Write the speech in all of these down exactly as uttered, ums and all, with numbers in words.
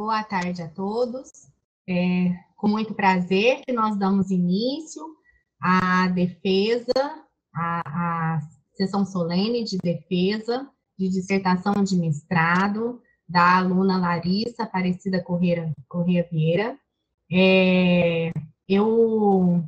boa tarde a todos. É com muito prazer que nós damos início à defesa, à, à sessão solene de defesa de dissertação de mestrado da aluna Larissa Aparecida Correia, Correia Vieira. É, eu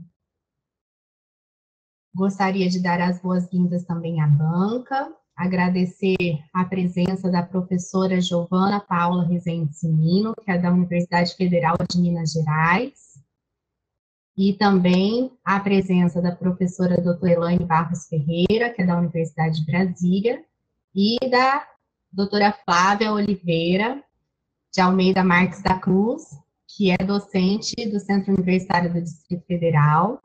gostaria de dar as boas-vindas também à banca, agradecer a presença da professora Giovana Paula Rezende Simino, que é da Universidade Federal de Minas Gerais, e também a presença da professora doutora Elaine Barros Ferreira, que é da Universidade de Brasília, e da doutora Flávia Oliveira de Almeida Marques da Cruz, que é docente do Centro Universitário do Distrito Federal.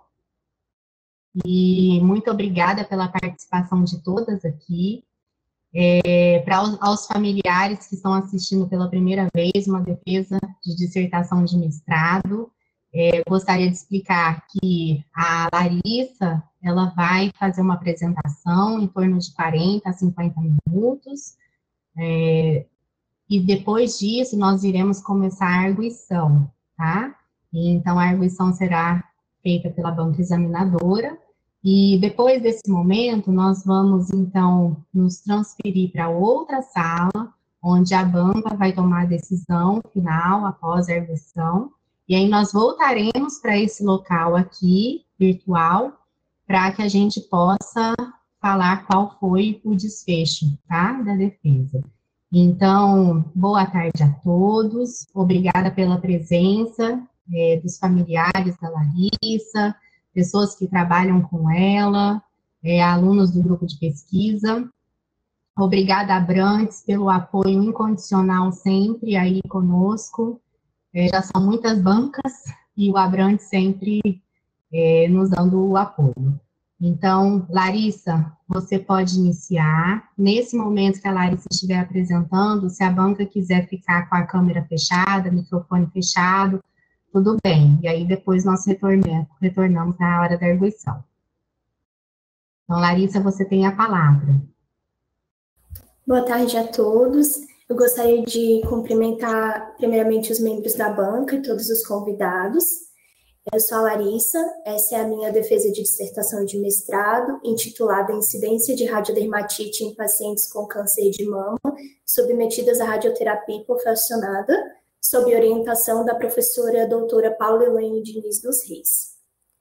E muito obrigada pela participação de todas aqui. É, para os, aos familiares que estão assistindo pela primeira vez uma defesa de dissertação de mestrado, é, gostaria de explicar que a Larissa, ela vai fazer uma apresentação em torno de quarenta a cinquenta minutos, é, e depois disso nós iremos começar a arguição, tá? E, então a arguição será feita pela banca examinadora. E depois desse momento, nós vamos, então, nos transferir para outra sala, onde a banca vai tomar a decisão final após a arguição. E aí nós voltaremos para esse local aqui, virtual, para que a gente possa falar qual foi o desfecho, tá, da defesa. Então, boa tarde a todos, obrigada pela presença é, dos familiares da Larissa, pessoas que trabalham com ela, é, alunos do grupo de pesquisa. Obrigada, Abrantes, pelo apoio incondicional sempre aí conosco. É, já são muitas bancas e o Abrantes sempre é, nos dando o apoio. Então, Larissa, você pode iniciar. Nesse momento que a Larissa estiver apresentando, se a banca quiser ficar com a câmera fechada, microfone fechado, tudo bem, e aí depois nós retornamos, retornamos na hora da arguição. Então, Larissa, você tem a palavra. Boa tarde a todos. Eu gostaria de cumprimentar primeiramente os membros da banca e todos os convidados. Eu sou a Larissa, essa é a minha defesa de dissertação de mestrado, intitulada Incidência de radiodermatite em pacientes com câncer de mama, submetidas à radioterapia hipofuncionada, sob orientação da professora doutora Paula Elaine Diniz dos Reis.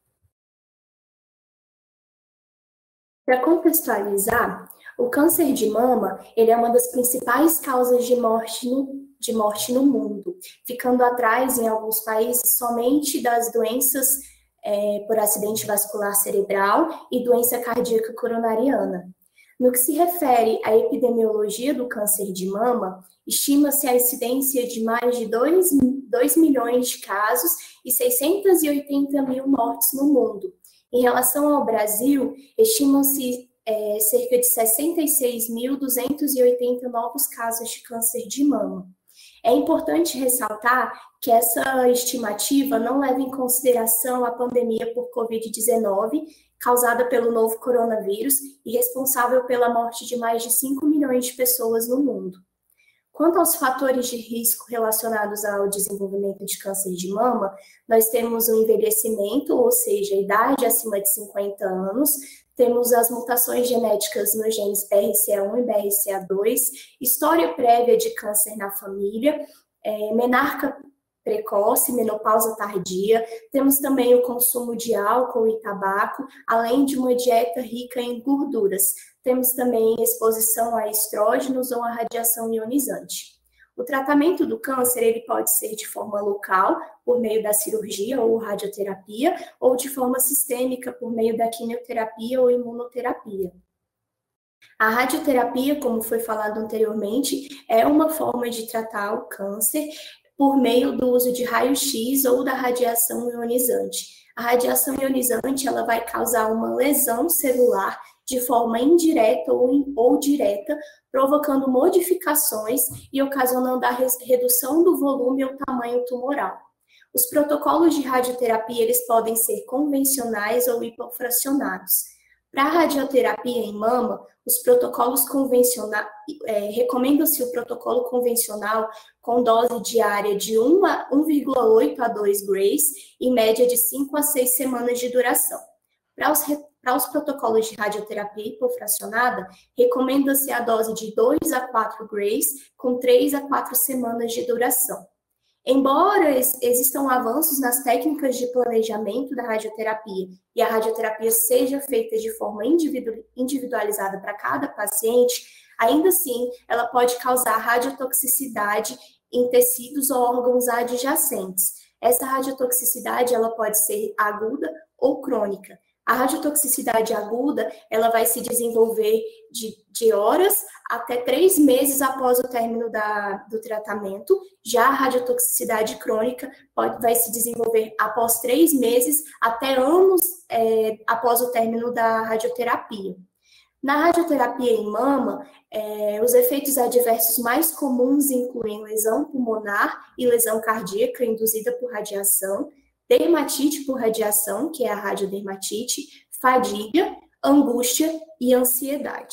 Para contextualizar, o câncer de mama ele é uma das principais causas de morte, no, de morte no mundo, ficando atrás, em alguns países, somente das doenças é, por acidente vascular cerebral e doença cardíaca coronariana. No que se refere à epidemiologia do câncer de mama, estima-se a incidência de mais de dois milhões de casos e seiscentas e oitenta mil mortes no mundo. Em relação ao Brasil, estimam-se é, cerca de sessenta e seis mil duzentos e oitenta novos casos de câncer de mama. É importante ressaltar que essa estimativa não leva em consideração a pandemia por covid dezenove, causada pelo novo coronavírus e responsável pela morte de mais de cinco milhões de pessoas no mundo. Quanto aos fatores de risco relacionados ao desenvolvimento de câncer de mama, nós temos o envelhecimento, ou seja, a idade acima de cinquenta anos, temos as mutações genéticas nos genes B R C A um e B R C A dois, história prévia de câncer na família, é, menarca precoce, menopausa tardia, temos também o consumo de álcool e tabaco, além de uma dieta rica em gorduras. Temos também exposição a estrógenos ou a radiação ionizante. O tratamento do câncer ele pode ser de forma local, por meio da cirurgia ou radioterapia, ou de forma sistêmica, por meio da quimioterapia ou imunoterapia. A radioterapia, como foi falado anteriormente, é uma forma de tratar o câncer por meio do uso de raio-x ou da radiação ionizante. A radiação ionizante ela vai causar uma lesão celular de forma indireta ou, in, ou direta, provocando modificações e ocasionando a redução do volume ou tamanho tumoral. Os protocolos de radioterapia eles podem ser convencionais ou hipofracionados. Para a radioterapia em mama, os protocolos convencionais, é, recomenda-se o protocolo convencional com dose diária de um vírgula oito a dois grays, em média de cinco a seis semanas de duração. Para os, para os protocolos de radioterapia hipofracionada, recomenda-se a dose de dois a quatro grays, com três a quatro semanas de duração. Embora existam avanços nas técnicas de planejamento da radioterapia e a radioterapia seja feita de forma individualizada para cada paciente, ainda assim, ela pode causar radiotoxicidade em tecidos ou órgãos adjacentes. Essa radiotoxicidade, ela pode ser aguda ou crônica. A radiotoxicidade aguda, ela vai se desenvolver de, de horas até três meses após o término da, do tratamento. Já a radiotoxicidade crônica pode, vai se desenvolver após três meses até anos é, após o término da radioterapia. Na radioterapia em mama, é, os efeitos adversos mais comuns incluem lesão pulmonar e lesão cardíaca induzida por radiação, dermatite por radiação, que é a radiodermatite, fadiga, angústia e ansiedade.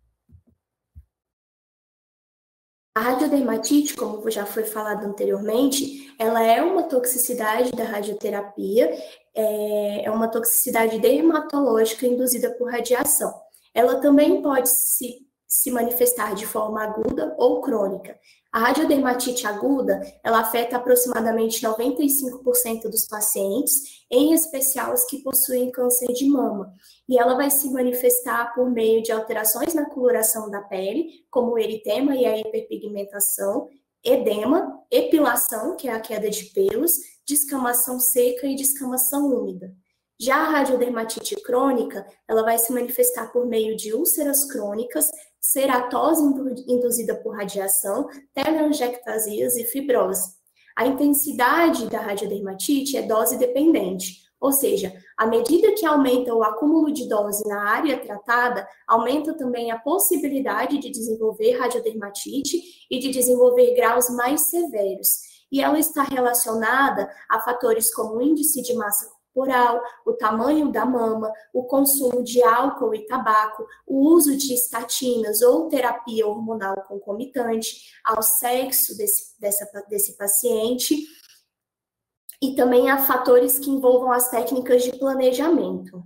A radiodermatite, como já foi falado anteriormente, ela é uma toxicidade da radioterapia, é uma toxicidade dermatológica induzida por radiação. Ela também pode se, se manifestar de forma aguda ou crônica. A radiodermatite aguda, ela afeta aproximadamente noventa e cinco por cento dos pacientes, em especial os que possuem câncer de mama. E ela vai se manifestar por meio de alterações na coloração da pele, como o eritema e a hiperpigmentação, edema, epilação, que é a queda de pelos, descamação seca e descamação úmida. Já a radiodermatite crônica, ela vai se manifestar por meio de úlceras crônicas, ceratose induzida por radiação, telangiectasias e fibrose. A intensidade da radiodermatite é dose dependente, ou seja, à medida que aumenta o acúmulo de dose na área tratada, aumenta também a possibilidade de desenvolver radiodermatite e de desenvolver graus mais severos. E ela está relacionada a fatores como o índice de massa corporal, o tamanho da mama, o consumo de álcool e tabaco, o uso de estatinas ou terapia hormonal concomitante, ao sexo desse, dessa, desse paciente, e também a fatores que envolvam as técnicas de planejamento.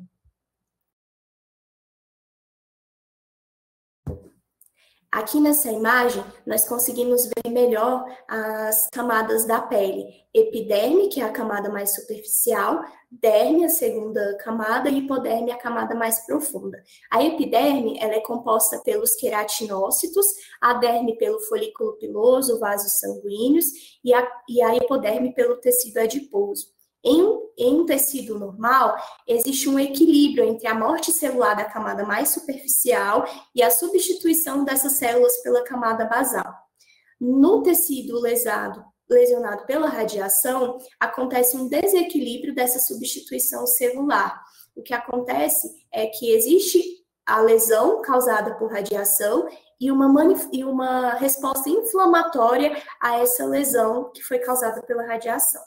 Aqui nessa imagem, nós conseguimos ver melhor as camadas da pele. Epiderme, que é a camada mais superficial, derme, a segunda camada, e hipoderme, a camada mais profunda. A epiderme, ela é composta pelos queratinócitos, a derme pelo folículo piloso, vasos sanguíneos, e a, e a hipoderme pelo tecido adiposo. Em, em um tecido normal, existe um equilíbrio entre a morte celular da camada mais superficial e a substituição dessas células pela camada basal. No tecido lesado, lesionado pela radiação, acontece um desequilíbrio dessa substituição celular. O que acontece é que existe a lesão causada por radiação e uma, e uma resposta inflamatória a essa lesão que foi causada pela radiação.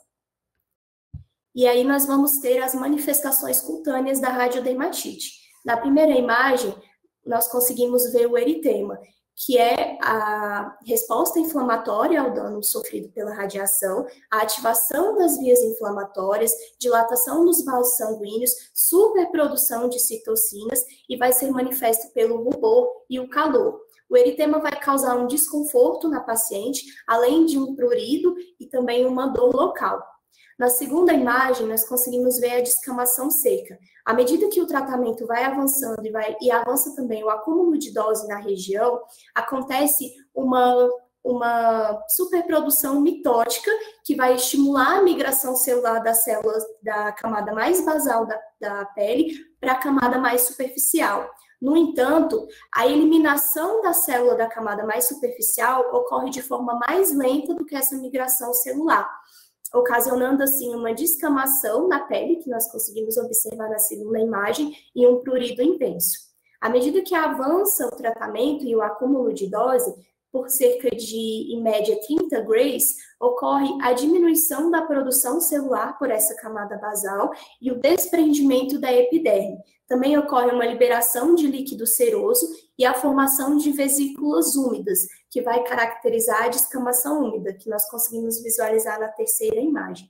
E aí nós vamos ter as manifestações cutâneas da radiodermatite. Na primeira imagem, nós conseguimos ver o eritema, que é a resposta inflamatória ao dano sofrido pela radiação, a ativação das vias inflamatórias, dilatação dos vasos sanguíneos, superprodução de citocinas, e vai ser manifesto pelo rubor e o calor. O eritema vai causar um desconforto na paciente, além de um prurido e também uma dor local. Na segunda imagem, nós conseguimos ver a descamação seca. À medida que o tratamento vai avançando e, vai, e avança também o acúmulo de dose na região, acontece uma, uma superprodução mitótica que vai estimular a migração celular das células da camada mais basal da, da pele para a camada mais superficial. No entanto, a eliminação da célula da camada mais superficial ocorre de forma mais lenta do que essa migração celular, ocasionando assim uma descamação na pele, que nós conseguimos observar na segunda imagem, e um prurido intenso. À medida que avança o tratamento e o acúmulo de dose, por cerca de, em média, trinta grays, ocorre a diminuição da produção celular por essa camada basal e o desprendimento da epiderme. Também ocorre uma liberação de líquido seroso e a formação de vesículas úmidas, que vai caracterizar a descamação úmida, que nós conseguimos visualizar na terceira imagem.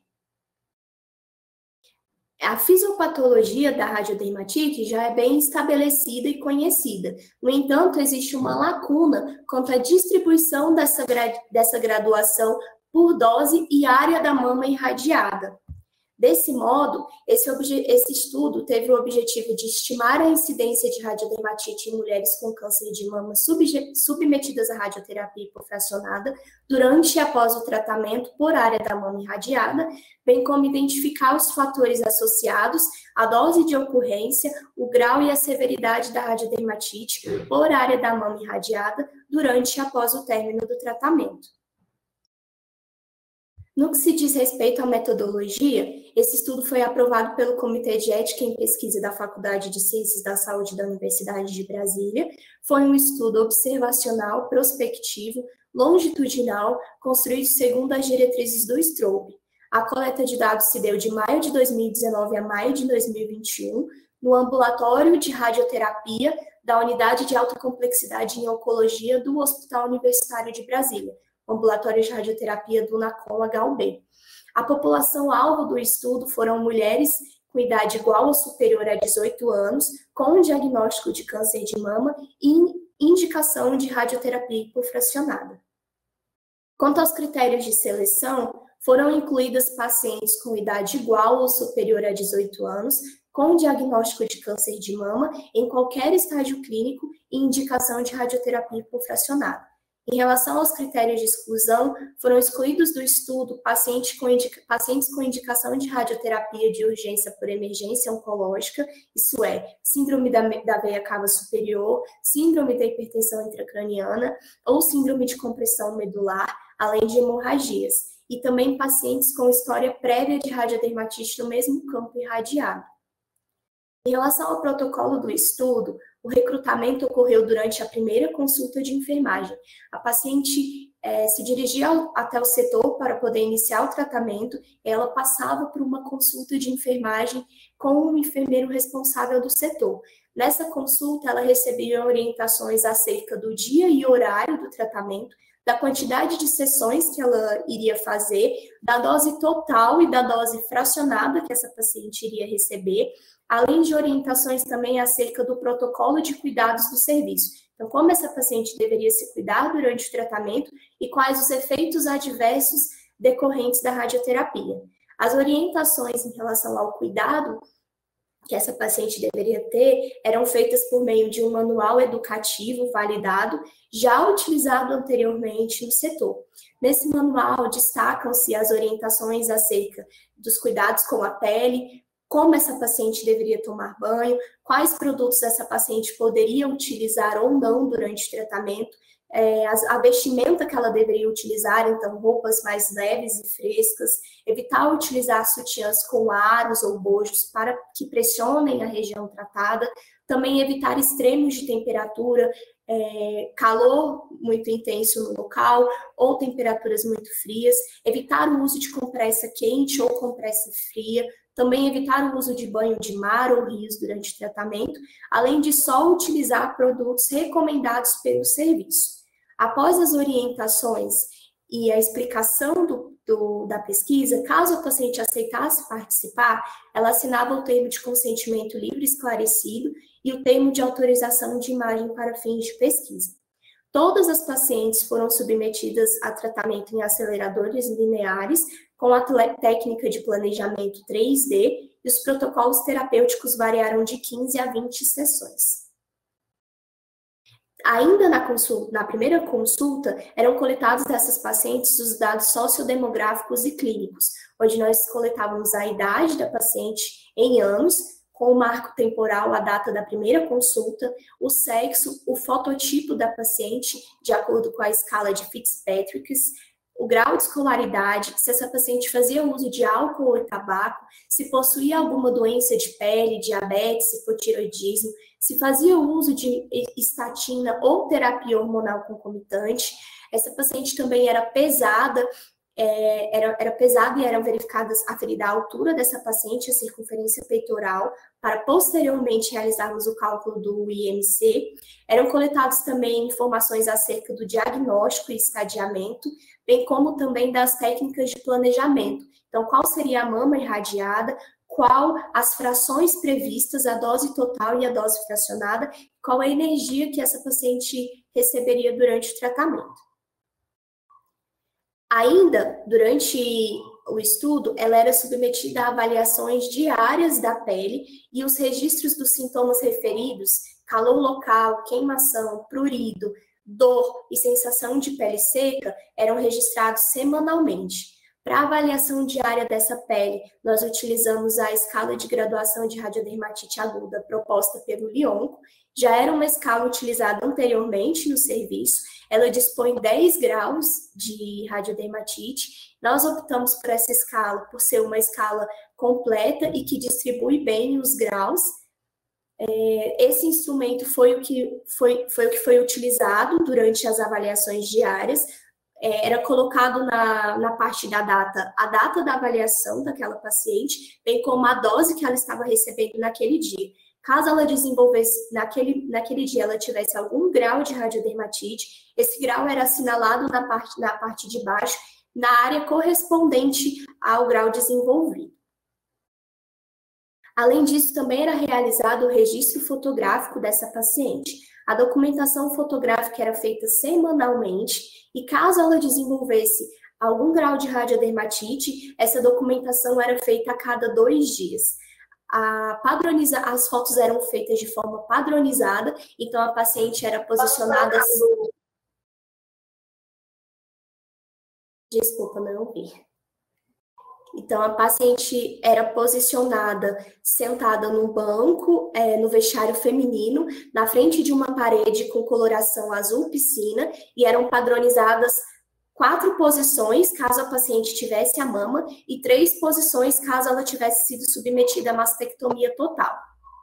A fisiopatologia da radiodermatite já é bem estabelecida e conhecida. No entanto, existe uma lacuna quanto à distribuição dessa, dessa graduação por dose e área da mama irradiada. Desse modo, esse, esse estudo teve o objetivo de estimar a incidência de radiodermatite em mulheres com câncer de mama submetidas à radioterapia hipofracionada durante e após o tratamento por área da mama irradiada, bem como identificar os fatores associados, a dose de ocorrência, o grau e a severidade da radiodermatite por área da mama irradiada durante e após o término do tratamento. No que se diz respeito à metodologia, esse estudo foi aprovado pelo Comitê de Ética em Pesquisa da Faculdade de Ciências da Saúde da Universidade de Brasília. Foi um estudo observacional, prospectivo, longitudinal, construído segundo as diretrizes do Strobe. A coleta de dados se deu de maio de dois mil e dezenove a maio de dois mil e vinte e um, no ambulatório de radioterapia da Unidade de Alta Complexidade em Oncologia do Hospital Universitário de Brasília, ambulatório de radioterapia do NACOM H U B. A população-alvo do estudo foram mulheres com idade igual ou superior a dezoito anos, com diagnóstico de câncer de mama e indicação de radioterapia hipofracionada. Quanto aos critérios de seleção, foram incluídas pacientes com idade igual ou superior a dezoito anos, com diagnóstico de câncer de mama em qualquer estágio clínico e indicação de radioterapia hipofracionada. Em relação aos critérios de exclusão, foram excluídos do estudo paciente com indica, pacientes com indicação de radioterapia de urgência por emergência oncológica, isso é, síndrome da, da veia cava superior, síndrome da hipertensão intracraniana ou síndrome de compressão medular, além de hemorragias, e também pacientes com história prévia de radiodermatite no mesmo campo irradiado. Em relação ao protocolo do estudo, o recrutamento ocorreu durante a primeira consulta de enfermagem. A paciente é, se dirigia ao, até o setor para poder iniciar o tratamento, ela passava por uma consulta de enfermagem com o enfermeiro responsável do setor. Nessa consulta, ela recebia orientações acerca do dia e horário do tratamento, da quantidade de sessões que ela iria fazer, da dose total e da dose fracionada que essa paciente iria receber, além de orientações também acerca do protocolo de cuidados do serviço. Então, como essa paciente deveria se cuidar durante o tratamento e quais os efeitos adversos decorrentes da radioterapia. As orientações em relação ao cuidado que essa paciente deveria ter eram feitas por meio de um manual educativo validado, já utilizado anteriormente no setor. Nesse manual destacam-se as orientações acerca dos cuidados com a pele, como essa paciente deveria tomar banho, quais produtos essa paciente poderia utilizar ou não durante o tratamento, é, a vestimenta que ela deveria utilizar, então roupas mais leves e frescas, evitar utilizar sutiãs com aros ou bojos para que pressionem a região tratada, também evitar extremos de temperatura, é, calor muito intenso no local ou temperaturas muito frias, evitar o uso de compressa quente ou compressa fria, também evitar o uso de banho de mar ou rios durante o tratamento, além de só utilizar produtos recomendados pelo serviço. Após as orientações e a explicação do, do, da pesquisa, caso a paciente aceitasse participar, ela assinava o termo de consentimento livre esclarecido e o termo de autorização de imagem para fins de pesquisa. Todas as pacientes foram submetidas a tratamento em aceleradores lineares, com a técnica de planejamento três D, e os protocolos terapêuticos variaram de quinze a vinte sessões. Ainda na, consulta, na primeira consulta, eram coletados dessas pacientes os dados sociodemográficos e clínicos, onde nós coletávamos a idade da paciente em anos, com o marco temporal, a data da primeira consulta, o sexo, o fototipo da paciente, de acordo com a escala de Fitzpatrick, o grau de escolaridade, se essa paciente fazia uso de álcool ou tabaco, se possuía alguma doença de pele, diabetes, hipotiroidismo, se fazia uso de estatina ou terapia hormonal concomitante. Essa paciente também era pesada, é, era, era pesada e eram verificadas aferida a altura dessa paciente, a circunferência peitoral, para posteriormente realizarmos o cálculo do I M C. Eram coletados também informações acerca do diagnóstico e estadiamento, bem como também das técnicas de planejamento. Então, qual seria a mama irradiada, qual as frações previstas, a dose total e a dose fracionada, qual a energia que essa paciente receberia durante o tratamento. Ainda, durante o estudo, ela era submetida a avaliações diárias da pele e os registros dos sintomas referidos, calor local, queimação, prurido, dor e sensação de pele seca, eram registrados semanalmente. Para a avaliação diária dessa pele, nós utilizamos a escala de graduação de radiodermatite aguda proposta pelo Lionco. Já era uma escala utilizada anteriormente no serviço, ela dispõe dez graus de radiodermatite. Nós optamos por essa escala por ser uma escala completa e que distribui bem os graus. É, esse instrumento foi o, que foi, foi o que foi utilizado durante as avaliações diárias. É, era colocado na, na parte da data, a data da avaliação daquela paciente, bem como a dose que ela estava recebendo naquele dia. Caso ela desenvolvesse, naquele, naquele dia, ela tivesse algum grau de radiodermatite, esse grau era assinalado na parte, na parte de baixo, na área correspondente ao grau desenvolvido. Além disso, também era realizado o registro fotográfico dessa paciente. A documentação fotográfica era feita semanalmente e, caso ela desenvolvesse algum grau de radiodermatite, essa documentação era feita a cada dois dias. A padroniza... As fotos eram feitas de forma padronizada, então a paciente era posicionada... Desculpa, não ouvi. Então, a paciente era posicionada, sentada num banco, é, no vestiário feminino, na frente de uma parede com coloração azul piscina, e eram padronizadas quatro posições, caso a paciente tivesse a mama, e três posições, caso ela tivesse sido submetida a mastectomia total.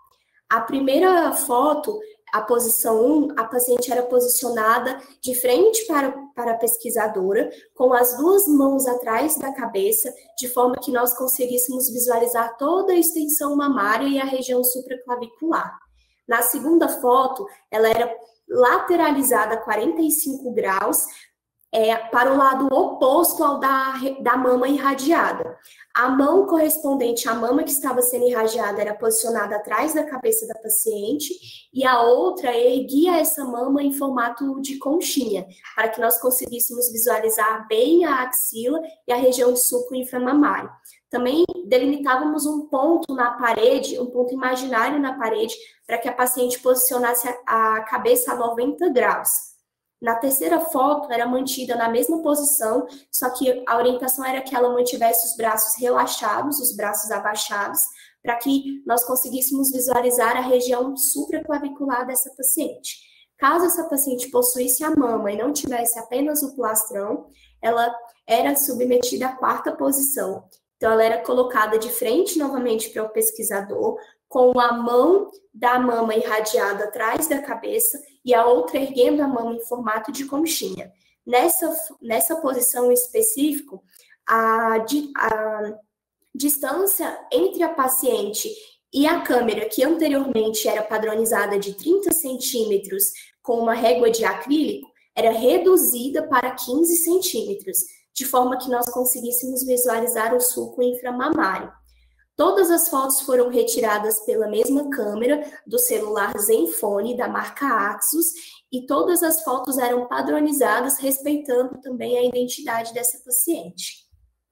A primeira foto, a posição um, a paciente era posicionada de frente para, para a pesquisadora, com as duas mãos atrás da cabeça, de forma que nós conseguíssemos visualizar toda a extensão mamária e a região supraclavicular. Na segunda foto, ela era lateralizada a quarenta e cinco graus, É, para o lado oposto ao da, da mama irradiada. A mão correspondente à mama que estava sendo irradiada era posicionada atrás da cabeça da paciente e a outra erguia essa mama em formato de conchinha, para que nós conseguíssemos visualizar bem a axila e a região de sulco inframamário. Também delimitávamos um ponto na parede, um ponto imaginário na parede, para que a paciente posicionasse a, a cabeça a noventa graus. Na terceira foto, era mantida na mesma posição, só que a orientação era que ela mantivesse os braços relaxados, os braços abaixados, para que nós conseguíssemos visualizar a região supraclavicular dessa paciente. Caso essa paciente possuísse a mama e não tivesse apenas o plastrão, ela era submetida à quarta posição. Então, ela era colocada de frente novamente para o pesquisador, com a mão da mama irradiada atrás da cabeça e a outra erguendo a mama em formato de conchinha. Nessa, nessa posição específica, a, a distância entre a paciente e a câmera, que anteriormente era padronizada de trinta centímetros com uma régua de acrílico, era reduzida para quinze centímetros, de forma que nós conseguíssemos visualizar o sulco inframamário. Todas as fotos foram retiradas pela mesma câmera do celular Zenfone da marca Axus e todas as fotos eram padronizadas, respeitando também a identidade dessa paciente.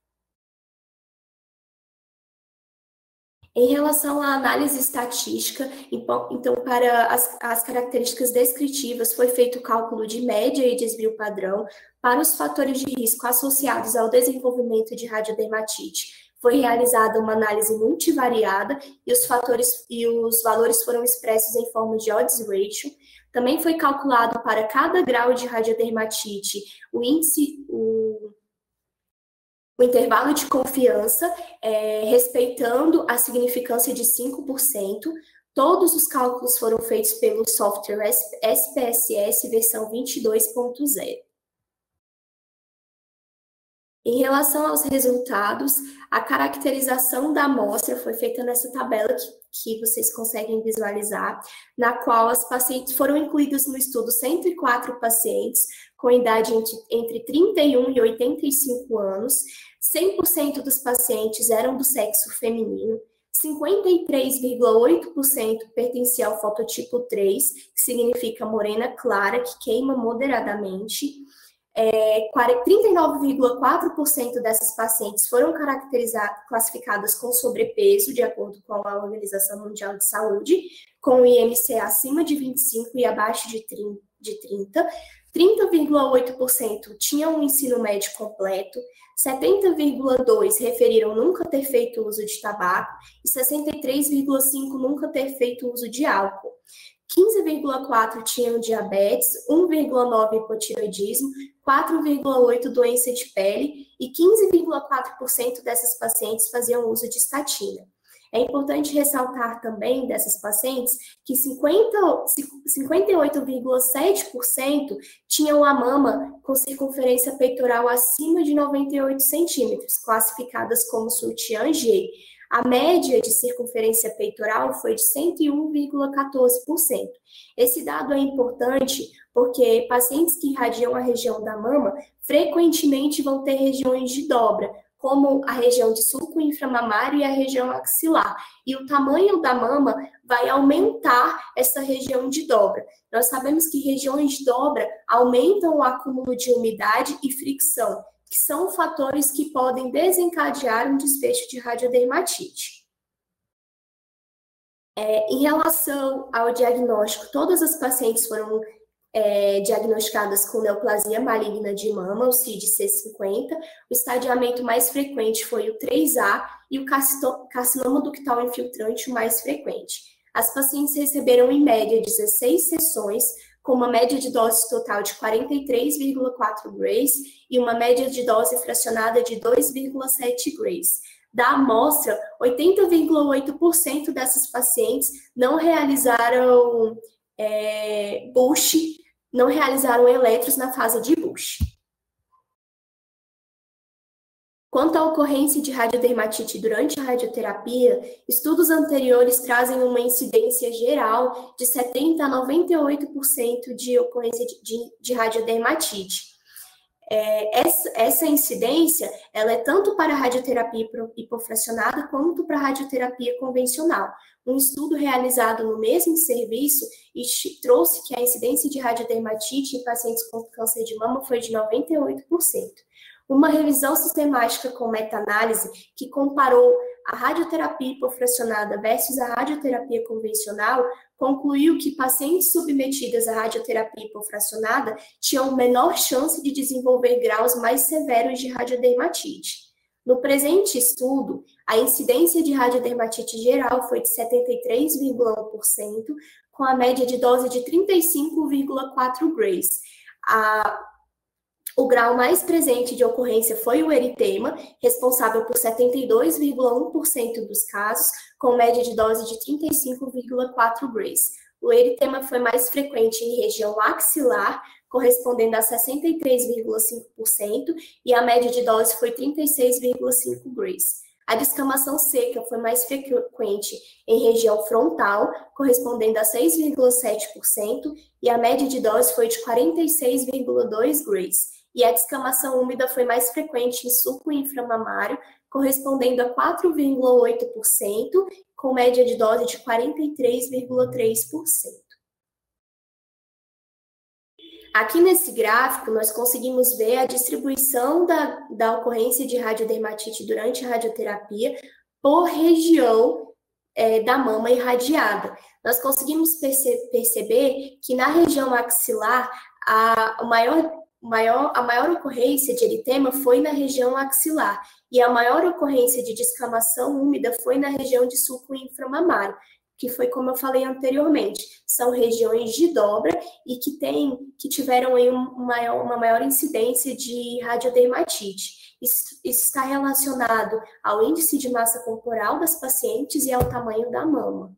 Em relação à análise estatística, então, para as, as características descritivas, foi feito o cálculo de média e desvio padrão. Para os fatores de risco associados ao desenvolvimento de radiodermatite, foi realizada uma análise multivariada e os fatores e os valores foram expressos em forma de odds ratio. Também foi calculado para cada grau de radiodermatite o índice, o, o intervalo de confiança, é, respeitando a significância de cinco por cento. Todos os cálculos foram feitos pelo software S P S S versão vinte e dois ponto zero. Em relação aos resultados, a caracterização da amostra foi feita nessa tabela que, que vocês conseguem visualizar, na qual as pacientes foram incluídas no estudo cento e quatro pacientes com idade entre, entre trinta e um e oitenta e cinco anos, cem por cento dos pacientes eram do sexo feminino, cinquenta e três vírgula oito por cento pertencia ao fototipo três, que significa morena clara, que queima moderadamente. É, trinta e nove vírgula quatro por cento dessas pacientes foram caracterizadas, classificadas com sobrepeso, de acordo com a Organização Mundial de Saúde, com o I M C acima de vinte e cinco e abaixo de trinta. trinta vírgula oito por cento tinham um ensino médio completo, setenta vírgula dois por cento referiram nunca ter feito uso de tabaco e sessenta e três vírgula cinco por cento nunca ter feito uso de álcool. quinze vírgula quatro por cento tinham diabetes, um vírgula nove por cento hipotireoidismo, quatro vírgula oito por cento doença de pele e quinze vírgula quatro por cento dessas pacientes faziam uso de estatina. É importante ressaltar também dessas pacientes que cinquenta e oito vírgula sete por cento tinham a mama com circunferência peitoral acima de noventa e oito centímetros, classificadas como sutiã G. A média de circunferência peitoral foi de cento e um vírgula quatorze por cento. Esse dado é importante porque pacientes que irradiam a região da mama frequentemente vão ter regiões de dobra, como a região de sulco inframamário e a região axilar. E o tamanho da mama vai aumentar essa região de dobra. Nós sabemos que regiões de dobra aumentam o acúmulo de umidade e fricção, que são fatores que podem desencadear um desfecho de radiodermatite. É, em relação ao diagnóstico, todas as pacientes foram é, diagnosticadas com neoplasia maligna de mama, o C I D C cinquenta. O estadiamento mais frequente foi o três A e o carcinoma ductal infiltrante o mais frequente. As pacientes receberam, em média, dezesseis sessões, com uma média de dose total de quarenta e três vírgula quatro grays e uma média de dose fracionada de dois vírgula sete grays. Da amostra, oitenta vírgula oito por cento dessas pacientes não realizaram é, Busch, não realizaram eletros na fase de Busch. Quanto à ocorrência de radiodermatite durante a radioterapia, estudos anteriores trazem uma incidência geral de setenta a noventa e oito por cento de ocorrência de, de, de radiodermatite. É, essa, essa incidência ela é tanto para a radioterapia hipofracionada quanto para a radioterapia convencional. Um estudo realizado no mesmo serviço trouxe que a incidência de radiodermatite em pacientes com câncer de mama foi de noventa e oito por cento. Uma revisão sistemática com meta-análise que comparou a radioterapia hipofracionada versus a radioterapia convencional concluiu que pacientes submetidas à radioterapia hipofracionada tinham menor chance de desenvolver graus mais severos de radiodermatite. No presente estudo, a incidência de radiodermatite geral foi de setenta e três vírgula um por cento, com a média de dose de trinta e cinco vírgula quatro grays. A O grau mais presente de ocorrência foi o eritema, responsável por setenta e dois vírgula um por cento dos casos, com média de dose de trinta e cinco vírgula quatro grays. O eritema foi mais frequente em região axilar, correspondendo a sessenta e três vírgula cinco por cento, e a média de dose foi trinta e seis vírgula cinco grays. A descamação seca foi mais frequente em região frontal, correspondendo a seis vírgula sete por cento, e a média de dose foi de quarenta e seis vírgula dois grays. E a descamação úmida foi mais frequente em sulco inframamário, correspondendo a quatro vírgula oito por cento, com média de dose de quarenta e três vírgula três por cento. Aqui nesse gráfico, nós conseguimos ver a distribuição da, da ocorrência de radiodermatite durante a radioterapia por região é, da mama irradiada. Nós conseguimos perce perceber que na região axilar, a, o maior Maior, a maior ocorrência de eritema foi na região axilar e a maior ocorrência de descamação úmida foi na região de sulco inframamário. que foi como eu falei anteriormente, são regiões de dobra e que, tem, que tiveram aí um maior, uma maior incidência de radiodermatite. Isso, isso está relacionado ao índice de massa corporal das pacientes e ao tamanho da mama.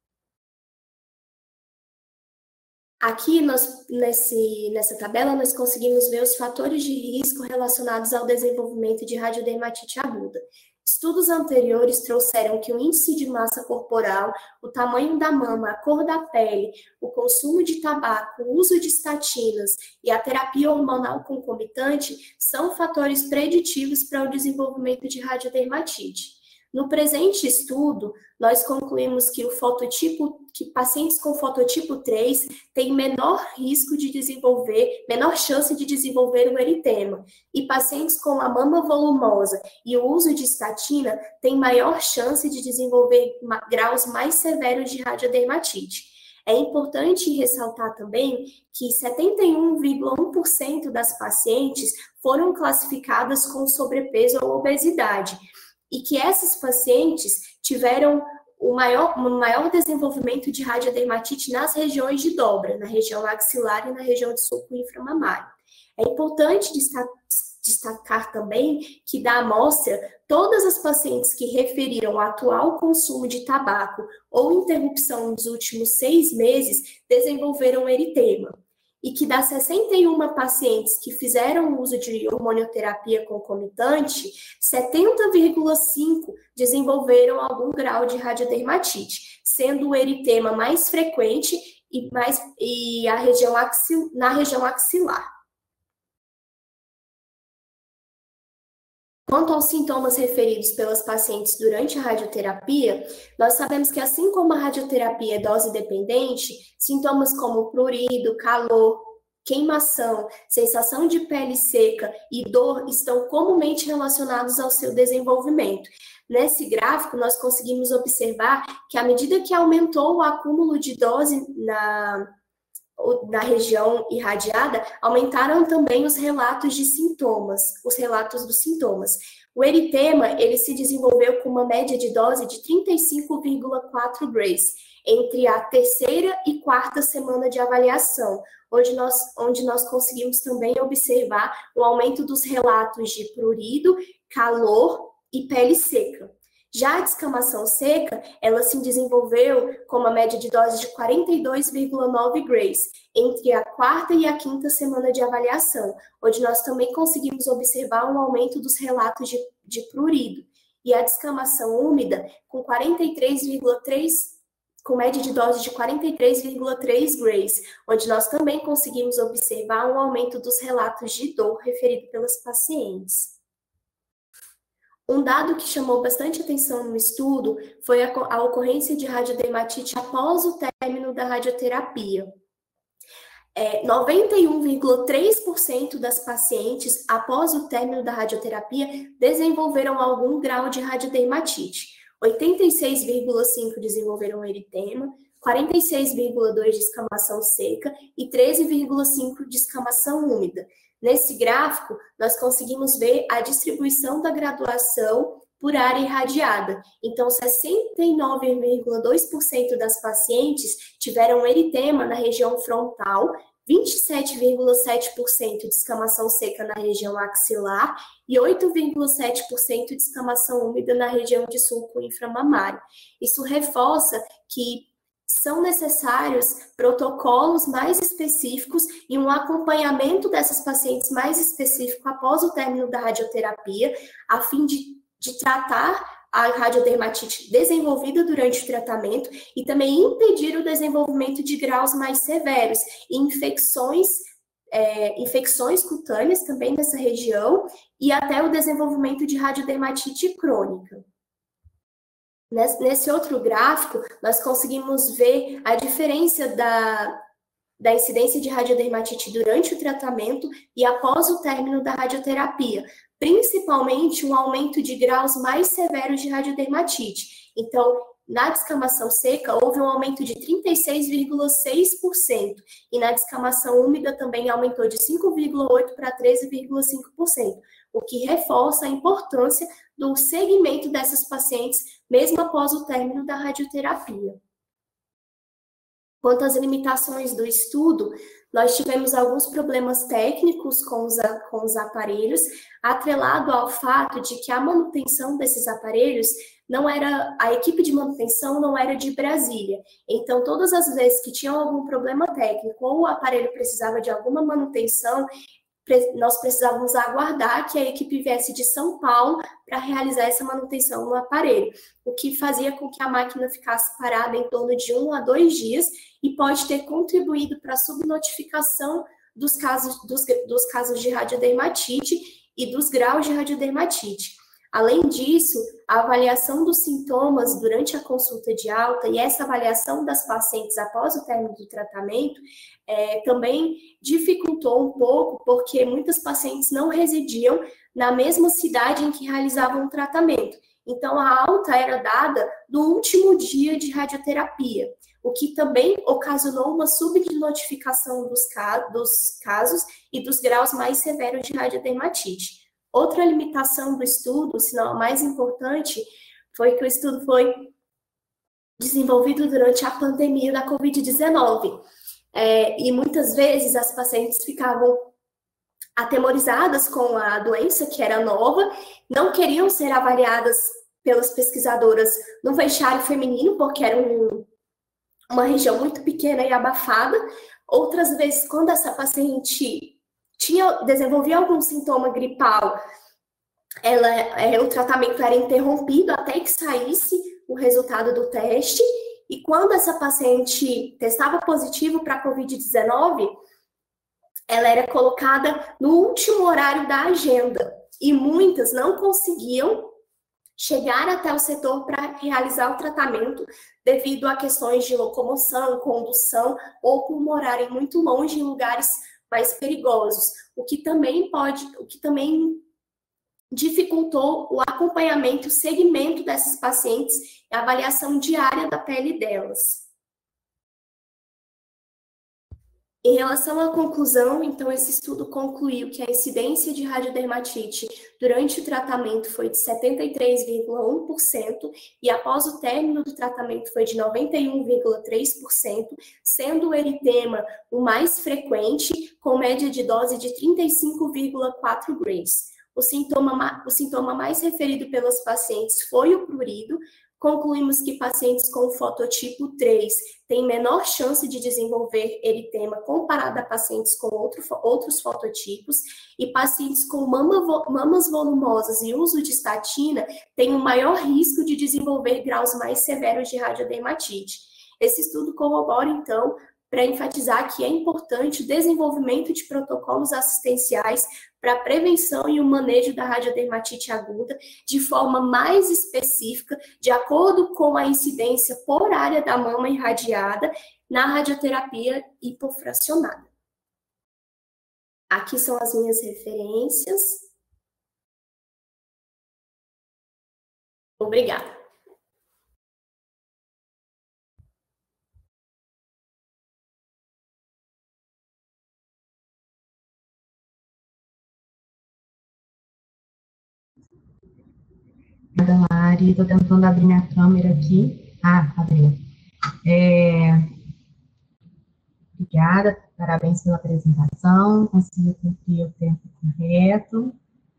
Aqui, nós, nesse, nessa tabela, nós conseguimos ver os fatores de risco relacionados ao desenvolvimento de radiodermatite aguda. Estudos anteriores trouxeram que o índice de massa corporal, o tamanho da mama, a cor da pele, o consumo de tabaco, o uso de estatinas e a terapia hormonal concomitante são fatores preditivos para o desenvolvimento de radiodermatite. No presente estudo, nós concluímos que o fototipo, que pacientes com fototipo três têm menor risco de desenvolver, menor chance de desenvolver o eritema, e pacientes com a mama volumosa e o uso de estatina têm maior chance de desenvolver graus mais severos de radiodermatite. É importante ressaltar também que setenta e um vírgula um por cento das pacientes foram classificadas com sobrepeso ou obesidade, e que essas pacientes tiveram o maior, um maior desenvolvimento de radiodermatite nas regiões de dobra, na região axilar e na região de sulco inframamário. É importante destacar também que da amostra, todas as pacientes que referiram o atual consumo de tabaco ou interrupção nos últimos seis meses desenvolveram eritema. E que das sessenta e uma pacientes que fizeram uso de hormonioterapia concomitante, setenta vírgula cinco por cento desenvolveram algum grau de radiodermatite, sendo o eritema mais frequente e, mais, e a região axil, na região axilar. Quanto aos sintomas referidos pelas pacientes durante a radioterapia, nós sabemos que, assim como a radioterapia é dose dependente, sintomas como prurido, calor, queimação, sensação de pele seca e dor estão comumente relacionados ao seu desenvolvimento. Nesse gráfico, nós conseguimos observar que, à medida que aumentou o acúmulo de dose na na região irradiada, aumentaram também os relatos de sintomas, os relatos dos sintomas. O eritema, ele se desenvolveu com uma média de dose de trinta e cinco vírgula quatro grays entre a terceira e quarta semana de avaliação, onde nós, onde nós conseguimos também observar o aumento dos relatos de prurido, calor e pele seca. Já a descamação seca, ela se desenvolveu com uma média de dose de quarenta e dois vírgula nove grays entre a quarta e a quinta semana de avaliação, onde nós também conseguimos observar um aumento dos relatos de, de prurido. E a descamação úmida, com quarenta e três vírgula três, com média de dose de quarenta e três vírgula três grays, onde nós também conseguimos observar um aumento dos relatos de dor referido pelas pacientes. Um dado que chamou bastante atenção no estudo foi a, a ocorrência de radiodermatite após o término da radioterapia. É, noventa e um vírgula três por cento das pacientes, após o término da radioterapia, desenvolveram algum grau de radiodermatite. oitenta e seis vírgula cinco por cento desenvolveram eritema, quarenta e seis vírgula dois por cento de descamação seca e treze vírgula cinco por cento de descamação úmida. Nesse gráfico, nós conseguimos ver a distribuição da graduação por área irradiada. Então, sessenta e nove vírgula dois por cento das pacientes tiveram eritema na região frontal, vinte e sete vírgula sete por cento de descamação seca na região axilar e oito vírgula sete por cento de descamação úmida na região de sulco inframamário. Isso reforça que são necessários protocolos mais específicos e um acompanhamento dessas pacientes mais específico após o término da radioterapia, a fim de, de tratar a radiodermatite desenvolvida durante o tratamento e também impedir o desenvolvimento de graus mais severos e infecções, é, infecções cutâneas também nessa região e até o desenvolvimento de radiodermatite crônica. Nesse outro gráfico, nós conseguimos ver a diferença da, da incidência de radiodermatite durante o tratamento e após o término da radioterapia, principalmente um aumento de graus mais severos de radiodermatite. Então, na descamação seca, houve um aumento de trinta e seis vírgula seis por cento e na descamação úmida também aumentou de cinco vírgula oito por cento para treze vírgula cinco por cento, o que reforça a importância do segmento dessas pacientes, mesmo após o término da radioterapia. Quanto às limitações do estudo, nós tivemos alguns problemas técnicos com os, com os aparelhos, atrelado ao fato de que a manutenção desses aparelhos não era, a equipe de manutenção não era de Brasília. Então, todas as vezes que tinham algum problema técnico ou o aparelho precisava de alguma manutenção, nós precisávamos aguardar que a equipe viesse de São Paulo para realizar essa manutenção no aparelho, o que fazia com que a máquina ficasse parada em torno de um a dois dias e pode ter contribuído para a subnotificação dos casos, dos, dos casos de radiodermatite e dos graus de radiodermatite. Além disso, a avaliação dos sintomas durante a consulta de alta e essa avaliação das pacientes após o término do tratamento é, também dificultou um pouco, porque muitas pacientes não residiam na mesma cidade em que realizavam o tratamento. Então, a alta era dada no último dia de radioterapia, o que também ocasionou uma subnotificação dos, dos casos e dos graus mais severos de radiodermatite. Outra limitação do estudo, se não a mais importante, foi que o estudo foi desenvolvido durante a pandemia da covid dezenove. É, e muitas vezes as pacientes ficavam atemorizadas com a doença, que era nova, não queriam ser avaliadas pelas pesquisadoras no vestiário feminino, porque era um, uma região muito pequena e abafada. Outras vezes, quando essa paciente tinha, desenvolvia algum sintoma gripal, ela, é, o tratamento era interrompido até que saísse o resultado do teste, e quando essa paciente testava positivo para a covid dezenove, ela era colocada no último horário da agenda, e muitas não conseguiam chegar até o setor para realizar o tratamento devido a questões de locomoção, condução, ou por morarem muito longe em lugares mais perigosos, o que também pode, o que também dificultou o acompanhamento, o segmento dessas pacientes e a avaliação diária da pele delas. Em relação à conclusão, então, esse estudo concluiu que a incidência de radiodermatite durante o tratamento foi de setenta e três vírgula um por cento e após o término do tratamento foi de noventa e um vírgula três por cento, sendo o eritema o mais frequente, com média de dose de trinta e cinco vírgula quatro grays. O sintoma, o sintoma mais referido pelas pacientes foi o prurido. Concluímos que pacientes com fototipo três têm menor chance de desenvolver eritema comparado a pacientes com outro, outros fototipos, e pacientes com mama, mamas volumosas e uso de estatina têm um maior risco de desenvolver graus mais severos de radiodermatite. Esse estudo corrobora, então, para enfatizar que é importante o desenvolvimento de protocolos assistenciais para a prevenção e o manejo da radiodermatite aguda de forma mais específica, de acordo com a incidência por área da mama irradiada na radioterapia hipofracionada. Aqui são as minhas referências. Obrigada. Obrigada, Lari. Estou tentando abrir minha câmera aqui. Ah, abriu. É... Obrigada, parabéns pela apresentação. Consegui cumprir o tempo correto.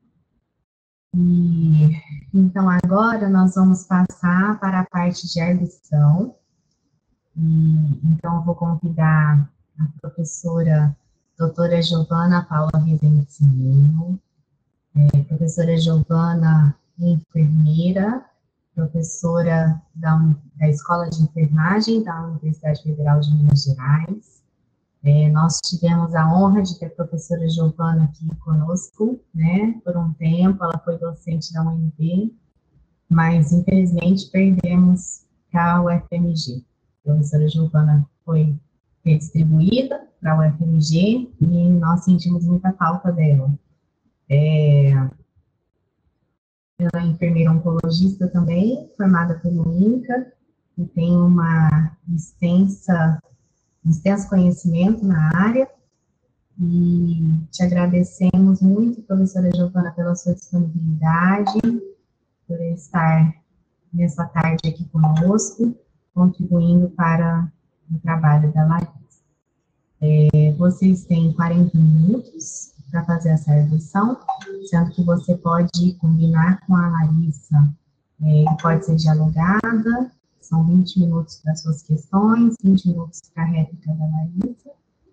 E, então, agora nós vamos passar para a parte de arguição. E, então, eu vou convidar a professora doutora Giovana Paula Rezende Cinino, é, professora Giovana enfermeira, professora da, da Escola de Enfermagem da Universidade Federal de Minas Gerais. É, nós tivemos a honra de ter a professora Giovana aqui conosco, né, por um tempo. Ela foi docente da U N B, mas infelizmente perdemos para a U F M G. A professora Giovana foi redistribuída para a U F M G e nós sentimos muita falta dela. É, ela é enfermeira oncologista também, formada pelo INCA, e tem uma extensa, extenso conhecimento na área, e te agradecemos muito, professora Giovana, pela sua disponibilidade, por estar nessa tarde aqui conosco, contribuindo para do trabalho da Larissa. É, vocês têm quarenta minutos para fazer essa revisão, sendo que você pode combinar com a Larissa, é, que pode ser dialogada, são vinte minutos para suas questões, vinte minutos para a réplica da Larissa,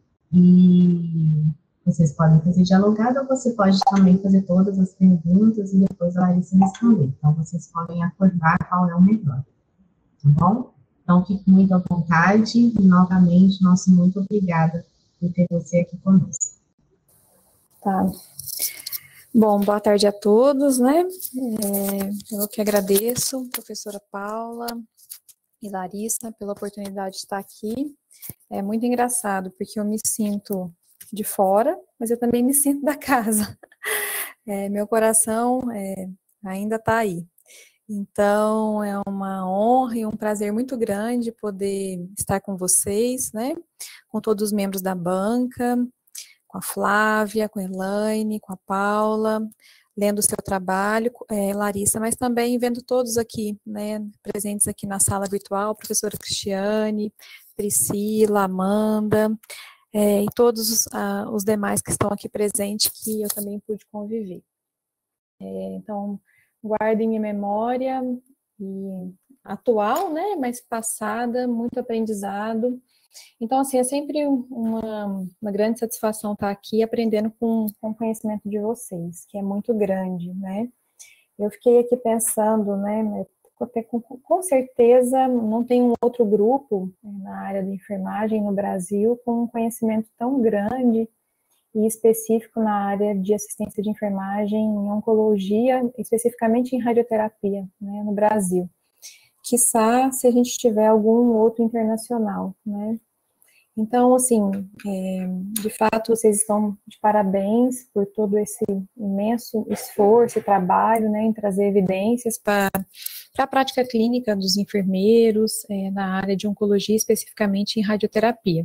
e vocês podem fazer dialogada, ou você pode também fazer todas as perguntas e depois a Larissa responder. Então, vocês podem acordar qual é o melhor, tá bom? Então, fique muito à vontade e, novamente, nosso muito obrigada por ter você aqui conosco. Tá. Bom, boa tarde a todos, né? É, eu que agradeço, professora Paula e Larissa, pela oportunidade de estar aqui. É muito engraçado, porque eu me sinto de fora, mas eu também me sinto da casa. É, meu coração é, ainda está aí. Então, é uma honra e um prazer muito grande poder estar com vocês, né? Com todos os membros da banca, com a Flávia, com a Elaine, com a Paula, lendo o seu trabalho, é, Larissa, mas também vendo todos aqui, né, presentes aqui na sala virtual, professora Cristiane, Priscila, Amanda, é, e todos os, ah, os demais que estão aqui presentes, que eu também pude conviver. É, então, guardem minha memória e atual, né, mas passada, muito aprendizado. Então, assim, é sempre uma, uma grande satisfação estar aqui aprendendo com, com o conhecimento de vocês, que é muito grande, né? Eu fiquei aqui pensando, né, com, com certeza não tem um outro grupo na área de enfermagem no Brasil com um conhecimento tão grande e específico na área de assistência de enfermagem em oncologia, especificamente em radioterapia, né, no Brasil. Quiçá se a gente tiver algum outro internacional, né? Então, assim, é, de fato, vocês estão de parabéns por todo esse imenso esforço e trabalho, né, em trazer evidências para a prática clínica dos enfermeiros, é, na área de oncologia, especificamente em radioterapia.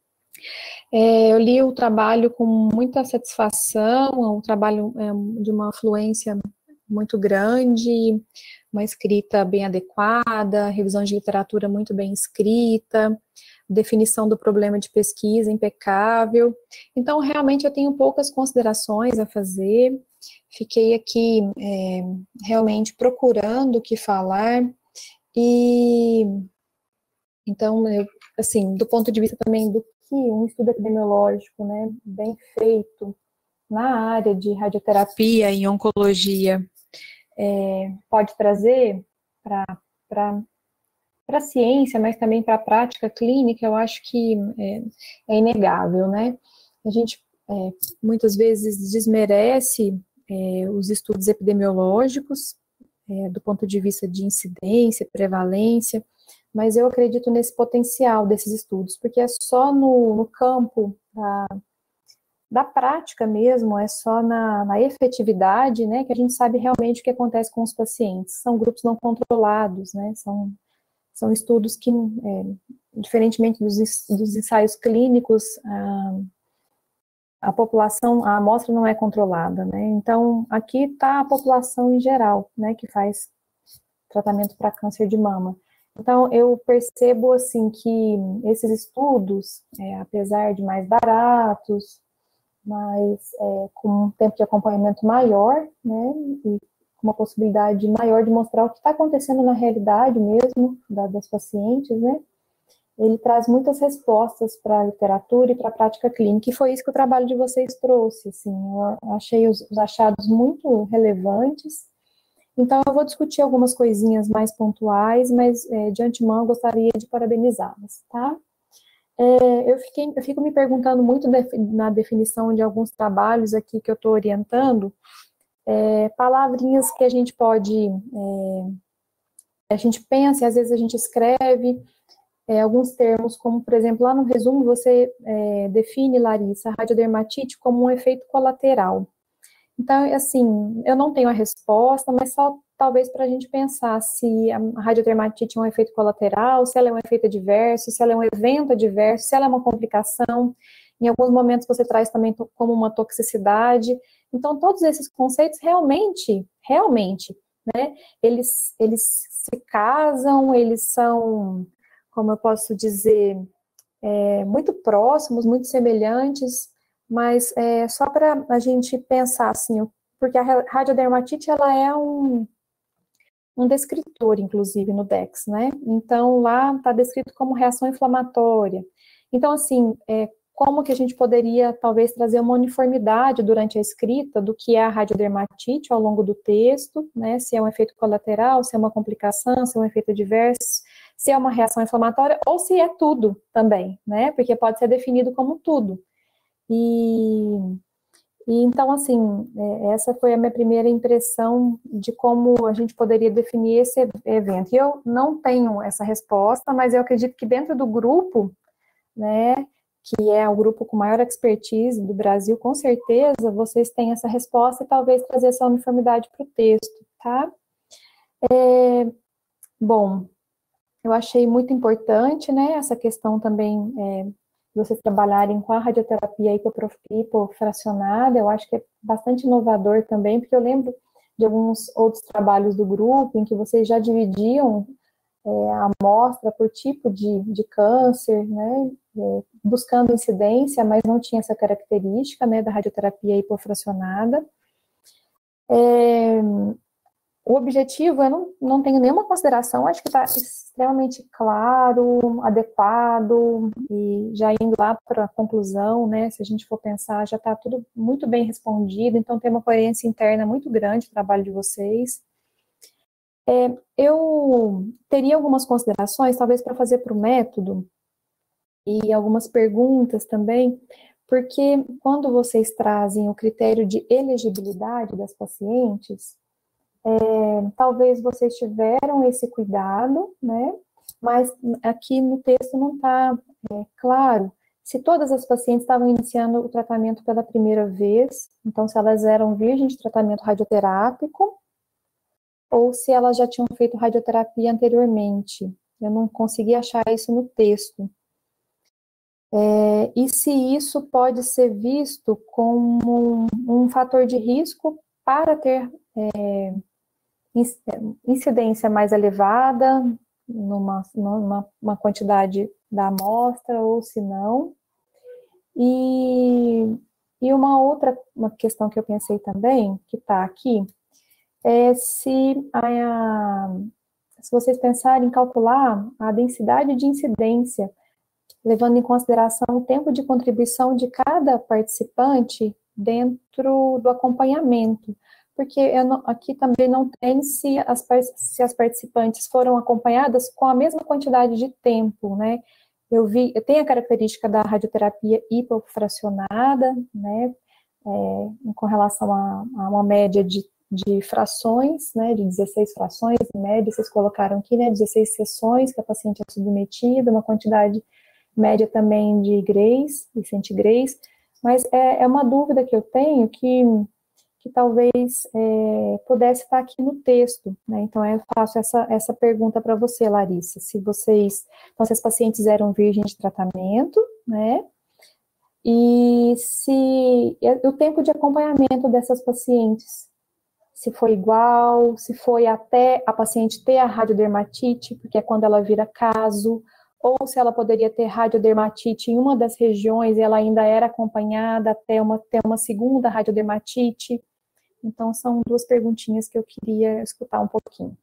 É, eu li o trabalho com muita satisfação, é um trabalho é, de uma fluência muito grande, uma escrita bem adequada, revisão de literatura muito bem escrita, definição do problema de pesquisa impecável. Então, realmente, eu tenho poucas considerações a fazer. Fiquei aqui é, realmente procurando o que falar e, então, eu, assim, do ponto de vista também do que um estudo epidemiológico, né, bem feito na área de radioterapia e oncologia é, pode trazer para para a ciência, mas também para a prática clínica, eu acho que é, é inegável, né? A gente é, muitas vezes desmerece é, os estudos epidemiológicos, é, do ponto de vista de incidência, prevalência, mas eu acredito nesse potencial desses estudos, porque é só no, no campo da, da prática mesmo, é só na, na efetividade, né, que a gente sabe realmente o que acontece com os pacientes. São grupos não controlados, né, são São estudos que, é, diferentemente dos, dos ensaios clínicos, a, a população, a amostra não é controlada, né? Então, aqui está a população em geral, né, que faz tratamento para câncer de mama. Então, eu percebo, assim, que esses estudos, é, apesar de mais baratos, mas é, com um tempo de acompanhamento maior, né, e uma possibilidade maior de mostrar o que está acontecendo na realidade mesmo da, das pacientes, né? Ele traz muitas respostas para a literatura e para a prática clínica, e foi isso que o trabalho de vocês trouxe, assim, eu achei os, os achados muito relevantes. Então, eu vou discutir algumas coisinhas mais pontuais, mas é, de antemão eu gostaria de parabenizá-las, tá? É, eu, fiquei, eu fico me perguntando muito de, na definição de alguns trabalhos aqui que eu estou orientando, É, palavrinhas que a gente pode, é, a gente pensa, e às vezes a gente escreve, é, alguns termos, como, por exemplo, lá no resumo você é, define, Larissa, a radiodermatite como um efeito colateral. Então, assim, eu não tenho a resposta, mas só talvez para a gente pensar se a radiodermatite é um efeito colateral, se ela é um efeito adverso, se ela é um evento adverso, se ela é uma complicação. Em alguns momentos você traz também como uma toxicidade. Então, todos esses conceitos realmente, realmente, né, eles, eles se casam, eles são, como eu posso dizer, é, muito próximos, muito semelhantes, mas é, só para a gente pensar assim, porque a radiodermatite ela é um, um descritor, inclusive, no Dex, né? Então, lá está descrito como reação inflamatória. Então, assim, é, como que a gente poderia, talvez, trazer uma uniformidade durante a escrita do que é a radiodermatite ao longo do texto, né? Se é um efeito colateral, se é uma complicação, se é um efeito adverso, se é uma reação inflamatória, ou se é tudo também, né? Porque pode ser definido como tudo. E, e então, assim, é, essa foi a minha primeira impressão de como a gente poderia definir esse evento. E eu não tenho essa resposta, mas eu acredito que dentro do grupo, né, que é o grupo com maior expertise do Brasil, com certeza vocês têm essa resposta e talvez trazer essa uniformidade para o texto, tá? É, bom, eu achei muito importante, né, essa questão também é, de vocês trabalharem com a radioterapia hipofracionada, eu acho que é bastante inovador também, porque eu lembro de alguns outros trabalhos do grupo em que vocês já dividiam é, a amostra por tipo de, de câncer, né, é, buscando incidência, mas não tinha essa característica, né, da radioterapia hipofracionada. É, o objetivo, eu não, não tenho nenhuma consideração, acho que está extremamente claro, adequado, e já indo lá para a conclusão, né, se a gente for pensar, já está tudo muito bem respondido, então tem uma coerência interna muito grande o trabalho de vocês. É, eu teria algumas considerações, talvez para fazer para o método, e algumas perguntas também, porque quando vocês trazem o critério de elegibilidade das pacientes, é, talvez vocês tiveram esse cuidado, né, mas aqui no texto não está é, claro se todas as pacientes estavam iniciando o tratamento pela primeira vez, então se elas eram virgens de tratamento radioterápico, ou se elas já tinham feito radioterapia anteriormente. Eu não consegui achar isso no texto. É, e se isso pode ser visto como um, um fator de risco para ter é, incidência mais elevada numa, numa uma quantidade da amostra, ou se não. E, e uma outra uma questão que eu pensei também, que está aqui, é se, a, se vocês pensarem em calcular a densidade de incidência, levando em consideração o tempo de contribuição de cada participante dentro do acompanhamento, porque eu não, aqui também não tem se as, se as participantes foram acompanhadas com a mesma quantidade de tempo, né? Eu vi, eu tenho a característica da radioterapia hipofracionada, né, é, com relação a, a uma média de de frações, né, de dezesseis frações, em média, vocês colocaram aqui, né, dezesseis sessões que a paciente é submetida, uma quantidade média também de grays e centigrays, mas é, é uma dúvida que eu tenho que, que talvez é, pudesse estar aqui no texto, né, então eu faço essa, essa pergunta para você, Larissa, se vocês, então se as pacientes eram virgens de tratamento, né, e se o tempo de acompanhamento dessas pacientes, se foi igual, se foi até a paciente ter a radiodermatite, porque é quando ela vira caso, ou se ela poderia ter radiodermatite em uma das regiões e ela ainda era acompanhada até uma, ter uma segunda radiodermatite. Então, são duas perguntinhas que eu queria escutar um pouquinho.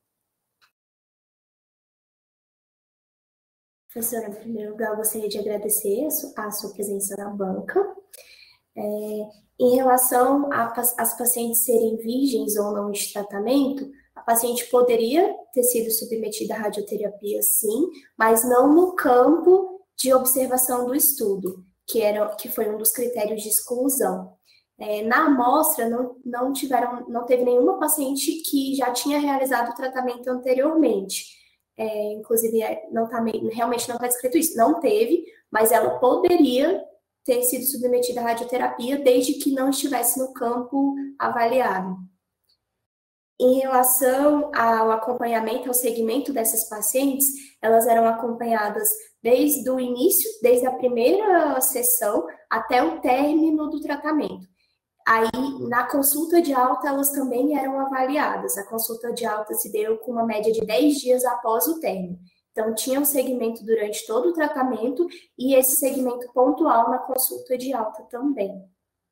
Professora, em primeiro lugar, eu gostaria de agradecer a sua presença na banca. É, em relação às pacientes serem virgens ou não de tratamento, a paciente poderia ter sido submetida à radioterapia, sim, mas não no campo de observação do estudo, que, era, que foi um dos critérios de exclusão. É, na amostra, não, não, tiveram, não teve nenhuma paciente que já tinha realizado o tratamento anteriormente. É, inclusive, não tá, realmente não está descrito isso. Não teve, mas ela poderia ter sido submetida à radioterapia desde que não estivesse no campo avaliado. Em relação ao acompanhamento, ao segmento dessas pacientes, elas eram acompanhadas desde o início, desde a primeira sessão até o término do tratamento. Aí, na consulta de alta, elas também eram avaliadas. A consulta de alta se deu com uma média de dez dias após o término. Então, tinha um segmento durante todo o tratamento e esse segmento pontual na consulta de alta também.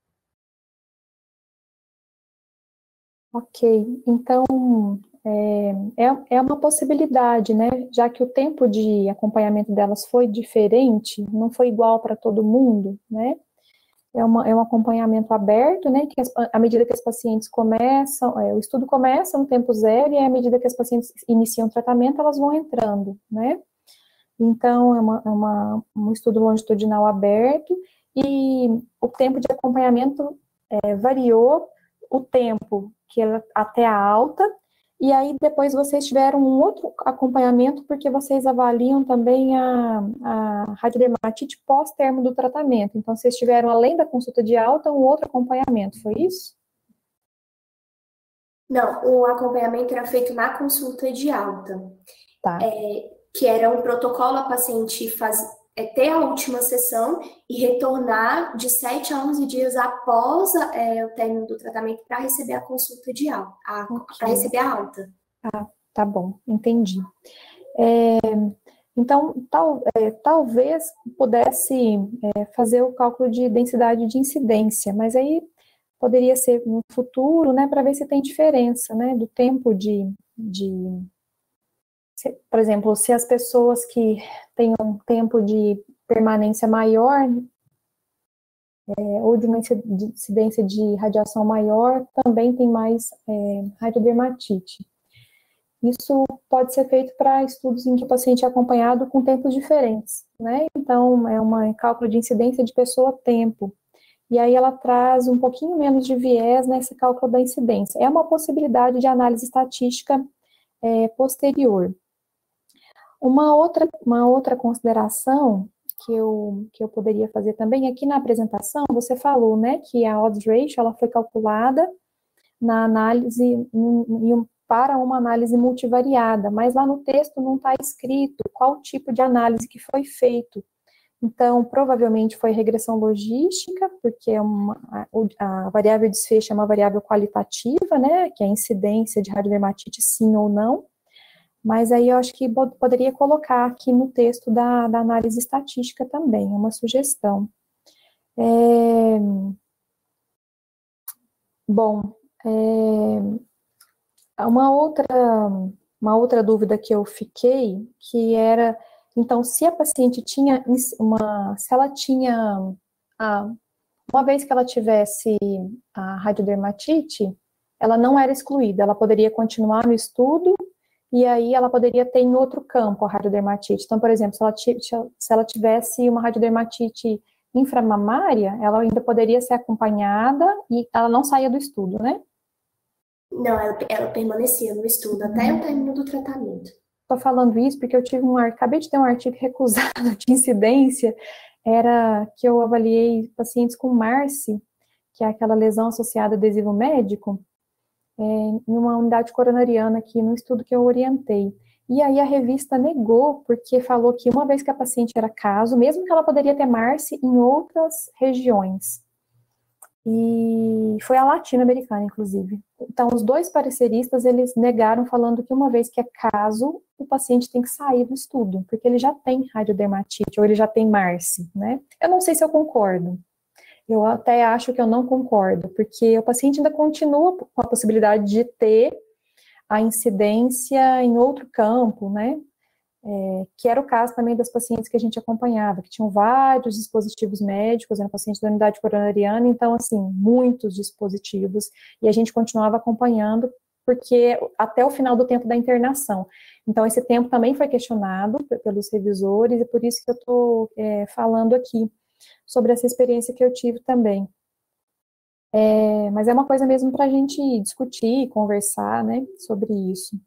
Ok, então é, é, é uma possibilidade, né? Já que o tempo de acompanhamento delas foi diferente, não foi igual para todo mundo, né? É, uma, é um acompanhamento aberto, né? Que as, à medida que as pacientes começam, é, o estudo começa no tempo zero e à medida que as pacientes iniciam o tratamento, elas vão entrando, né? Então, é, uma, é uma, um estudo longitudinal aberto e o tempo de acompanhamento é, variou o tempo que ela, até a alta, e aí depois vocês tiveram um outro acompanhamento, porque vocês avaliam também a, a radiodermatite pós-termo do tratamento. Então, vocês tiveram, além da consulta de alta, um outro acompanhamento, foi isso? Não, o acompanhamento era feito na consulta de alta. Tá. É, que era um protocolo a paciente faz, é, ter a última sessão e retornar de sete a onze dias após é, o término do tratamento para receber a consulta de alta, Okay. para receber a alta. Ah, tá bom, entendi. É, então, tal, é, talvez pudesse é, fazer o cálculo de densidade de incidência, mas aí poderia ser no futuro, né, para ver se tem diferença, né, do tempo de, de se, por exemplo, se as pessoas que têm um tempo de permanência maior, é, ou de uma incidência de radiação maior, também tem mais é, radiodermatite. Isso pode ser feito para estudos em que o paciente é acompanhado com tempos diferentes, né? Então, é um cálculo de incidência de pessoa-tempo. E aí ela traz um pouquinho menos de viés nesse cálculo da incidência. É uma possibilidade de análise estatística é, posterior. Uma outra, uma outra consideração que eu, que eu poderia fazer também, aqui na apresentação, você falou, né, que a odds ratio, ela foi calculada na análise, em um para uma análise multivariada, mas lá no texto não está escrito qual tipo de análise que foi feito. Então, provavelmente foi regressão logística, porque é uma, a, a variável desfecho é uma variável qualitativa, né, que é a incidência de radiodermatite sim ou não, mas aí eu acho que poderia colocar aqui no texto da, da análise estatística também, é uma sugestão. É, bom, é, Uma outra, uma outra dúvida que eu fiquei, que era, então, se a paciente tinha uma, se ela tinha, ah, uma vez que ela tivesse a radiodermatite, ela não era excluída, ela poderia continuar no estudo, e aí ela poderia ter em outro campo a radiodermatite. Então, por exemplo, se ela, se ela tivesse uma radiodermatite inframamária, ela ainda poderia ser acompanhada e ela não saía do estudo, né? Não, ela, ela permanecia no estudo até o término do tratamento. Estou falando isso porque eu tive um, acabei de ter um artigo recusado de incidência, era que eu avaliei pacientes com MARSI, que é aquela lesão associada a adesivo médico, é, em uma unidade coronariana aqui no estudo que eu orientei. E aí a revista negou, porque falou que uma vez que a paciente era caso, mesmo que ela poderia ter MARSI em outras regiões. E foi a latino-americana, inclusive. Então, os dois pareceristas, eles negaram, falando que uma vez que é caso, o paciente tem que sair do estudo, porque ele já tem radiodermatite, ou ele já tem MARSI, né? Eu não sei se eu concordo. Eu até acho que eu não concordo, porque o paciente ainda continua com a possibilidade de ter a incidência em outro campo, né? É, que era o caso também das pacientes que a gente acompanhava, que tinham vários dispositivos médicos, eram pacientes da unidade coronariana, então, assim, muitos dispositivos, e a gente continuava acompanhando, porque até o final do tempo da internação. Então, esse tempo também foi questionado pelos revisores, e por isso que eu estou é, falando aqui, sobre essa experiência que eu tive também. É, mas é uma coisa mesmo para a gente discutir, conversar, né, sobre isso.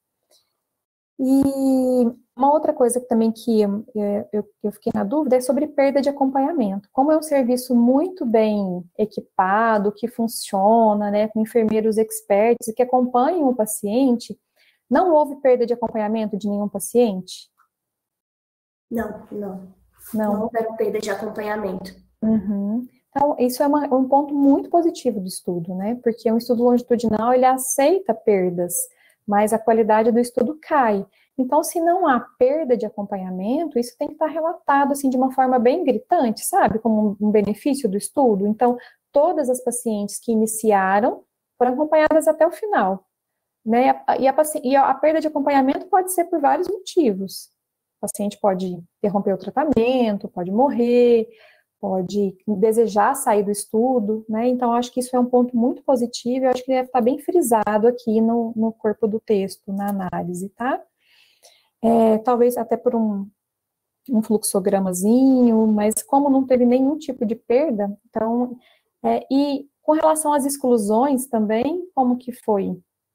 E uma outra coisa também que eu, eu, eu fiquei na dúvida é sobre perda de acompanhamento. Como é um serviço muito bem equipado, que funciona, né, com enfermeiros experts e que acompanham o paciente, não houve perda de acompanhamento de nenhum paciente? Não, não. Não, não houve perda de acompanhamento. Uhum. Então, isso é uma, um ponto muito positivo do estudo, né? Porque um estudo longitudinal, ele aceita perdas, mas a qualidade do estudo cai. Então, se não há perda de acompanhamento, isso tem que estar relatado, assim, de uma forma bem gritante, sabe? Como um benefício do estudo. Então, todas as pacientes que iniciaram foram acompanhadas até o final, né? E a, e a perda de acompanhamento pode ser por vários motivos. O paciente pode interromper o tratamento, pode morrer, pode desejar sair do estudo, né? Então, acho que isso é um ponto muito positivo, eu acho que deve estar bem frisado aqui no, no corpo do texto, na análise, tá? É, talvez até por um, um fluxogramazinho, mas como não teve nenhum tipo de perda, então, é, e com relação às exclusões também, como que foi?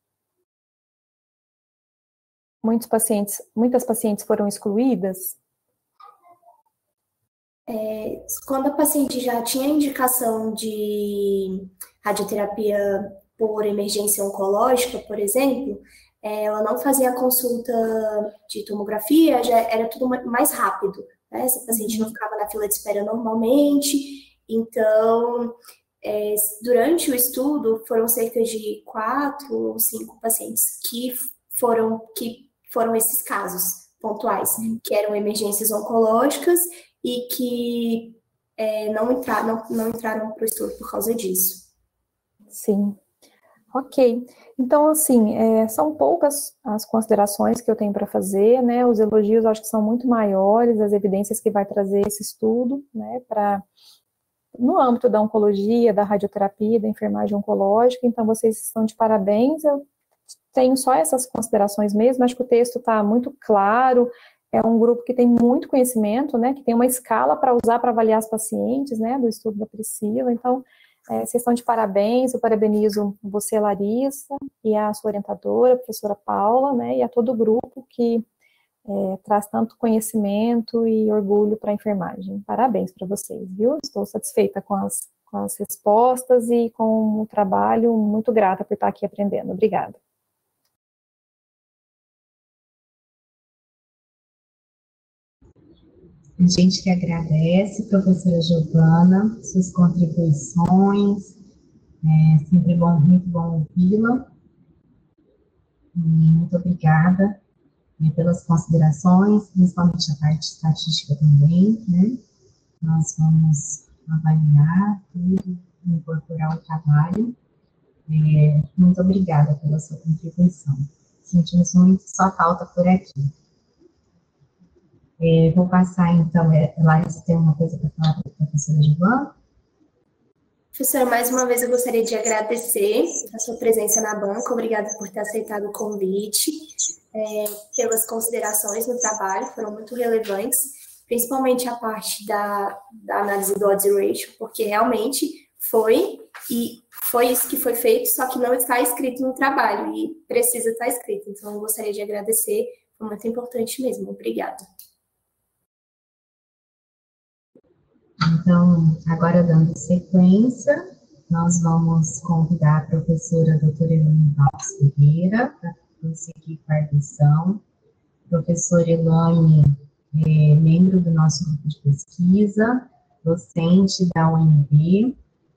Muitos pacientes, muitas pacientes foram excluídas? É, quando a paciente já tinha indicação de radioterapia por emergência oncológica, por exemplo, é, ela não fazia a consulta de tomografia, já era tudo mais rápido, né? Essa paciente não ficava na fila de espera normalmente, então, é, durante o estudo, foram cerca de quatro ou cinco pacientes que foram, que foram esses casos pontuais, que eram emergências oncológicas e que é, não, entrar, não, não entraram para o estudo por causa disso. Sim. Ok. Então, assim, é, são poucas as considerações que eu tenho para fazer, né? Os elogios acho que são muito maiores, as evidências que vai trazer esse estudo, né? Para no âmbito da oncologia, da radioterapia, da enfermagem oncológica. Então, vocês estão de parabéns. Eu tenho só essas considerações mesmo. Acho que o texto está muito claro. É um grupo que tem muito conhecimento, né, que tem uma escala para usar para avaliar as pacientes, né, do estudo da Priscila. Então, é, vocês estão de parabéns, eu parabenizo você, Larissa, e a sua orientadora, a professora Paula, né, e a todo o grupo que é, traz tanto conhecimento e orgulho para a enfermagem. Parabéns para vocês, viu? Estou satisfeita com as, com as respostas e com o trabalho, muito grata por estar aqui aprendendo. Obrigada. A gente que agradece, professora Giovana, suas contribuições, é sempre bom, muito bom ouvi-la. Muito obrigada, né, pelas considerações, principalmente a parte estatística também, né? Nós vamos avaliar tudo, incorporar o trabalho. É, muito obrigada pela sua contribuição. Sentimos muito sua falta por aqui. É, vou passar, então, é, Larissa tem uma coisa para falar para a professora Giovana? Professora, mais uma vez eu gostaria de agradecer a sua presença na banca, obrigada por ter aceitado o convite, é, pelas considerações no trabalho, foram muito relevantes, principalmente a parte da, da análise do odds ratio, porque realmente foi, e foi isso que foi feito, só que não está escrito no trabalho, e precisa estar escrito, então eu gostaria de agradecer, foi muito importante mesmo, obrigada. Então, agora dando sequência, nós vamos convidar a professora doutora Elaine Valls Ferreira para prosseguir com a lição. Professora Elaine é membro do nosso grupo de pesquisa, docente da U N B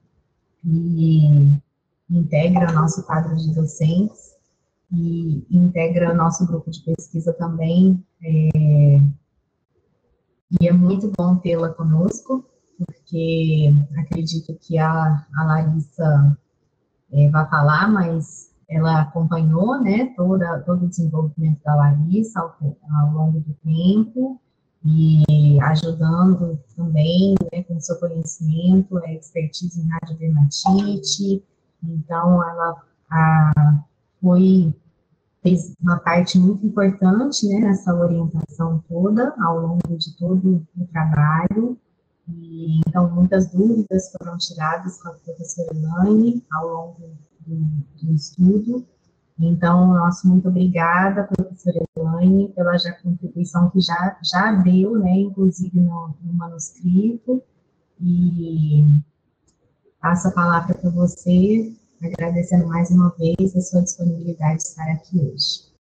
e integra o nosso quadro de docentes e integra o nosso grupo de pesquisa também. É, e é muito bom tê-la conosco, porque acredito que a, a Larissa é, vai falar, mas ela acompanhou, né, toda, todo o desenvolvimento da Larissa ao, ao longo do tempo, e ajudando também, né, com seu conhecimento, a expertise em radiodermatite. Então, ela a, foi, fez uma parte muito importante, né, nessa orientação toda, ao longo de todo o trabalho. E, então, muitas dúvidas foram tiradas com a professora Elaine ao longo do, do estudo. Então, nosso muito obrigada, professora Elaine, pela já contribuição que já, já deu, né, inclusive no, no manuscrito. E passo a palavra para você, agradecendo mais uma vez a sua disponibilidade de estar aqui hoje.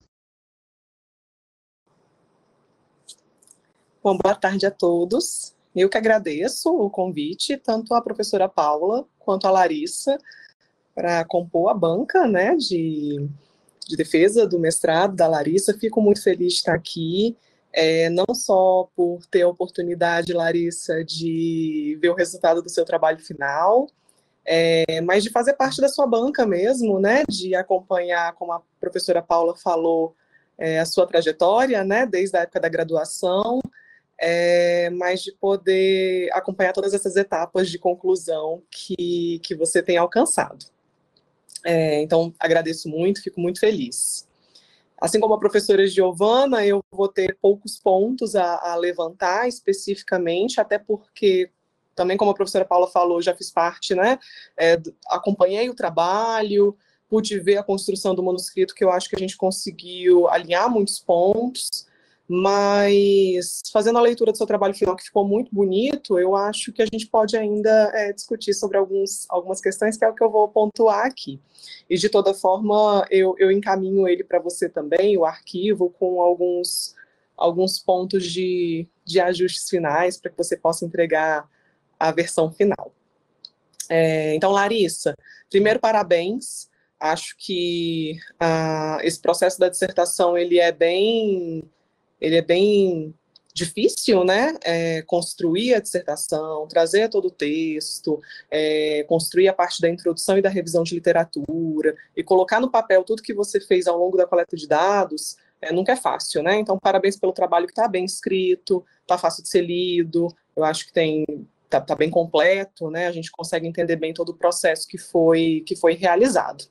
Bom, boa tarde a todos. Eu que agradeço o convite, tanto à professora Paula quanto à Larissa, para compor a banca, né, de, de defesa do mestrado da Larissa. Fico muito feliz de estar aqui, é, não só por ter a oportunidade, Larissa, de ver o resultado do seu trabalho final, é, mas de fazer parte da sua banca mesmo, né, de acompanhar, como a professora Paula falou, é, a sua trajetória, né, desde a época da graduação, é, mas de poder acompanhar todas essas etapas de conclusão que, que você tem alcançado. É, então, agradeço muito, fico muito feliz. Assim como a professora Giovana, eu vou ter poucos pontos a, a levantar especificamente, até porque, também como a professora Paula falou, já fiz parte, né, é, acompanhei o trabalho, pude ver a construção do manuscrito, que eu acho que a gente conseguiu alinhar muitos pontos, mas fazendo a leitura do seu trabalho final, que ficou muito bonito, eu acho que a gente pode ainda é, discutir sobre alguns, algumas questões, que é o que eu vou pontuar aqui. E, de toda forma, eu, eu encaminho ele para você também, o arquivo, com alguns, alguns pontos de, de ajustes finais, para que você possa entregar a versão final. É, então, Larissa, primeiro, parabéns. Acho que ah, esse processo da dissertação, ele é bem... ele é bem difícil, né, é, construir a dissertação, trazer todo o texto, é, construir a parte da introdução e da revisão de literatura, e colocar no papel tudo que você fez ao longo da coleta de dados, é, nunca é fácil, né, então parabéns pelo trabalho que está bem escrito, está fácil de ser lido, eu acho que tem, tá, tá bem completo, né, a gente consegue entender bem todo o processo que foi, que foi realizado.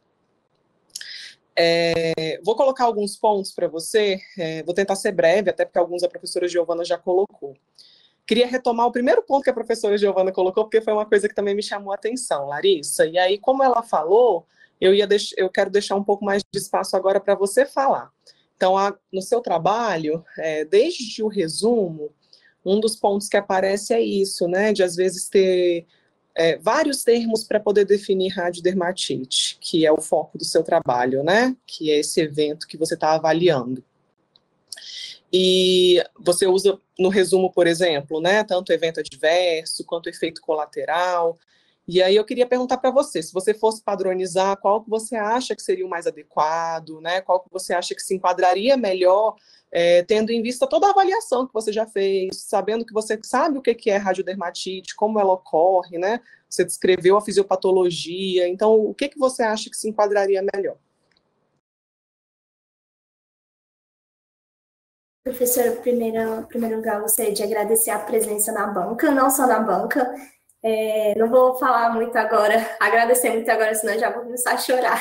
É, vou colocar alguns pontos para você, é, vou tentar ser breve, até porque alguns a professora Giovana já colocou. Queria retomar o primeiro ponto que a professora Giovana colocou, porque foi uma coisa que também me chamou a atenção, Larissa, e aí, como ela falou, eu, ia deix- eu quero deixar um pouco mais de espaço agora para você falar. Então, a, no seu trabalho, é, desde o resumo, um dos pontos que aparece é isso, né, de às vezes ter... É, vários termos para poder definir radiodermatite, que é o foco do seu trabalho, né? Que é esse evento que você está avaliando. E você usa no resumo, por exemplo, né? Tanto evento adverso quanto efeito colateral. E aí eu queria perguntar para você, se você fosse padronizar, qual que você acha que seria o mais adequado, né? Qual que você acha que se enquadraria melhor, é, tendo em vista toda a avaliação que você já fez, sabendo que você sabe o que é radiodermatite, como ela ocorre, né? Você descreveu a fisiopatologia, então o que, que você acha que se enquadraria melhor? Professora, primeiro, em primeiro lugar, gostaria de agradecer a presença na banca, não só na banca, é, não vou falar muito agora, agradecer muito agora, senão eu já vou começar a chorar,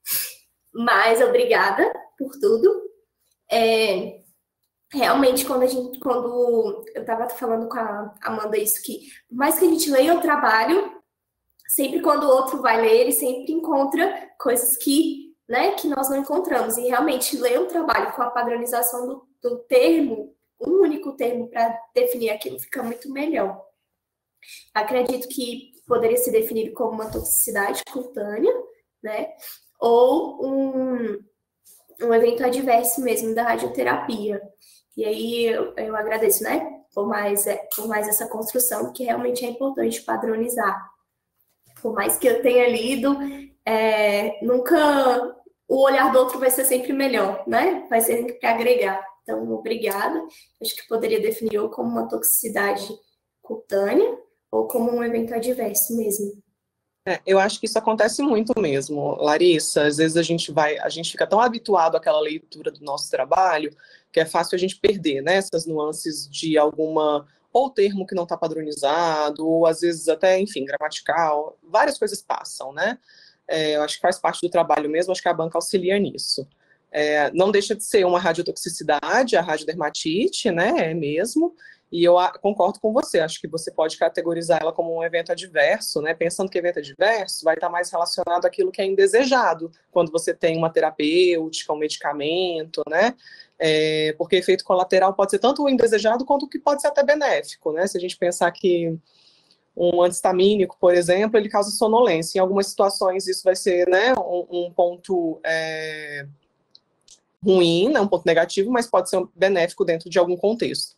mas obrigada por tudo. É, realmente, quando a gente, quando eu estava falando com a Amanda isso, que por mais que a gente leia o trabalho, sempre quando o outro vai ler, ele sempre encontra coisas que, né, que nós não encontramos. E realmente ler um trabalho com a padronização do, do termo, um único termo para definir aquilo, fica muito melhor. Acredito que poderia ser definido como uma toxicidade cutânea, né, ou um, um evento adverso mesmo da radioterapia. E aí eu, eu agradeço, né, por mais, por mais essa construção, que realmente é importante padronizar. Por mais que eu tenha lido, é, nunca o olhar do outro vai ser sempre melhor, né? Vai ser sempre para agregar. Então, obrigada. Acho que poderia definir ou como uma toxicidade cutânea ou como um evento adverso mesmo. É, eu acho que isso acontece muito mesmo, Larissa. Às vezes a gente vai, a gente fica tão habituado àquela leitura do nosso trabalho que é fácil a gente perder, né? Essas nuances de alguma ou termo que não está padronizado, ou às vezes até, enfim, gramatical, várias coisas passam, né? É, eu acho que faz parte do trabalho mesmo, acho que a banca auxilia nisso. É, não deixa de ser uma radiotoxicidade, a radiodermatite, né, é mesmo, e eu a, concordo com você, acho que você pode categorizar ela como um evento adverso, né, pensando que evento adverso vai estar mais relacionado àquilo que é indesejado, quando você tem uma terapêutica, um medicamento, né, é, porque efeito colateral pode ser tanto o indesejado quanto o que pode ser até benéfico, né, se a gente pensar que um antistamínico, por exemplo, ele causa sonolência, em algumas situações isso vai ser, né, um, um ponto é, ruim, né, um ponto negativo, mas pode ser benéfico dentro de algum contexto.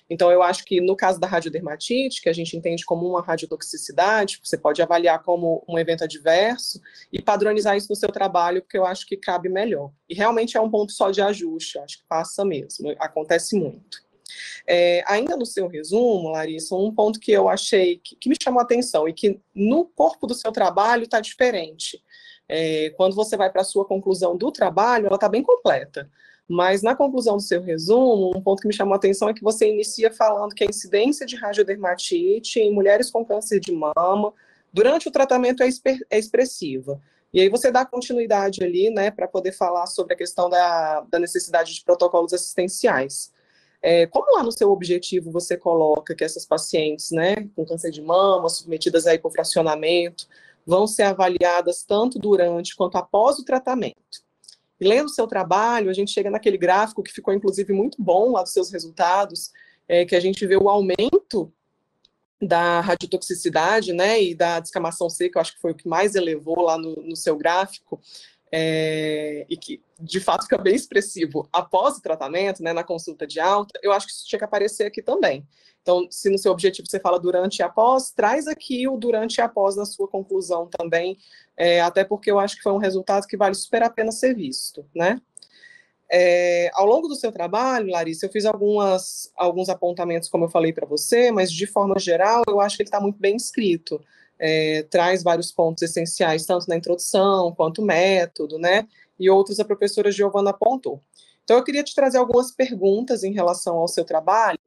Então, eu acho que no caso da radiodermatite, que a gente entende como uma radiotoxicidade, você pode avaliar como um evento adverso e padronizar isso no seu trabalho, porque eu acho que cabe melhor. E realmente é um ponto só de ajuste, acho que passa mesmo, acontece muito. É, ainda no seu resumo, Larissa, um ponto que eu achei, que, que me chamou a atenção, e que no corpo do seu trabalho está diferente. É, quando você vai para a sua conclusão do trabalho, ela está bem completa. Mas na conclusão do seu resumo, um ponto que me chamou a atenção é que você inicia falando que a incidência de radiodermatite em mulheres com câncer de mama durante o tratamento é, é expressiva. E aí você dá continuidade ali, né, para poder falar sobre a questão da, da necessidade de protocolos assistenciais. É, como lá no seu objetivo você coloca que essas pacientes, né, com câncer de mama, submetidas a hipofracionamento, vão ser avaliadas tanto durante quanto após o tratamento? E lendo o seu trabalho, a gente chega naquele gráfico que ficou, inclusive, muito bom lá dos seus resultados, é, que a gente vê o aumento da radiotoxicidade, né, e da descamação seca, eu acho que foi o que mais elevou lá no, no seu gráfico, é, e que, de fato, fica bem expressivo após o tratamento, né, na consulta de alta. Eu acho que isso tinha que aparecer aqui também. Então, se no seu objetivo você fala durante e após, traz aqui o durante e após na sua conclusão também, é, até porque eu acho que foi um resultado que vale super a pena ser visto, né? É, ao longo do seu trabalho, Larissa, eu fiz algumas, alguns apontamentos, como eu falei para você, mas de forma geral, eu acho que ele está muito bem escrito. É, traz vários pontos essenciais, tanto na introdução, quanto método, né? E outros a professora Giovana apontou. Então, eu queria te trazer algumas perguntas em relação ao seu trabalho,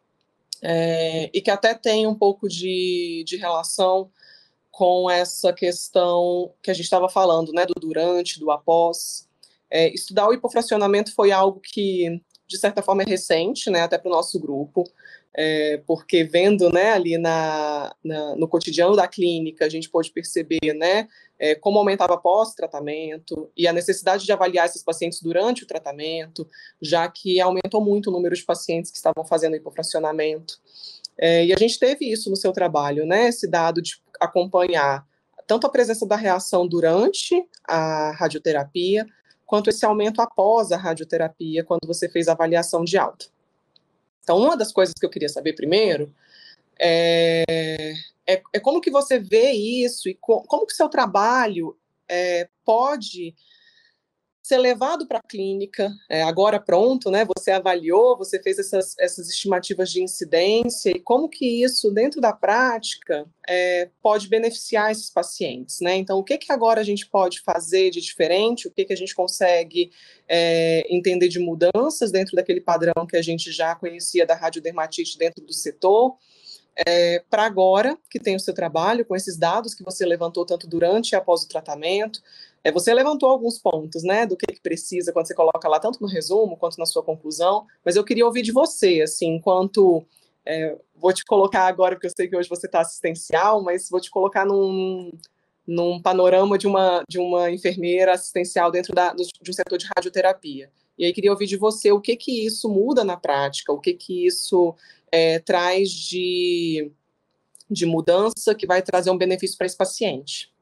É, e que até tem um pouco de, de relação com essa questão que a gente estava falando, né, do durante, do após. É, estudar o hipofracionamento foi algo que, de certa forma, é recente, né, até para o nosso grupo, é, porque vendo, né, ali na, na, no cotidiano da clínica, a gente pôde perceber, né, é, como aumentava pós-tratamento e a necessidade de avaliar esses pacientes durante o tratamento, já que aumentou muito o número de pacientes que estavam fazendo hipofracionamento. É, e a gente teve isso no seu trabalho, né, esse dado de acompanhar tanto a presença da reação durante a radioterapia, quanto esse aumento após a radioterapia, quando você fez a avaliação de alta. Então, uma das coisas que eu queria saber primeiro é, é, é como que você vê isso e co, como que o seu trabalho é, pode ser levado para a clínica, é, agora pronto, né? Você avaliou, você fez essas, essas estimativas de incidência, e como que isso, dentro da prática, é, pode beneficiar esses pacientes, né? Então, o que que agora a gente pode fazer de diferente, o que que a gente consegue é, entender de mudanças dentro daquele padrão que a gente já conhecia da radiodermatite dentro do setor, É, para agora, que tem o seu trabalho, com esses dados que você levantou tanto durante e após o tratamento, é, você levantou alguns pontos, né, do que, que precisa quando você coloca lá, tanto no resumo quanto na sua conclusão, mas eu queria ouvir de você, assim, enquanto, é, vou te colocar agora, porque eu sei que hoje você está assistencial, mas vou te colocar num, num panorama de uma, de uma enfermeira assistencial dentro da, de um setor de radioterapia. E aí queria ouvir de você o que que isso muda na prática, o que que isso é, traz de, de mudança que vai trazer um benefício para esse paciente.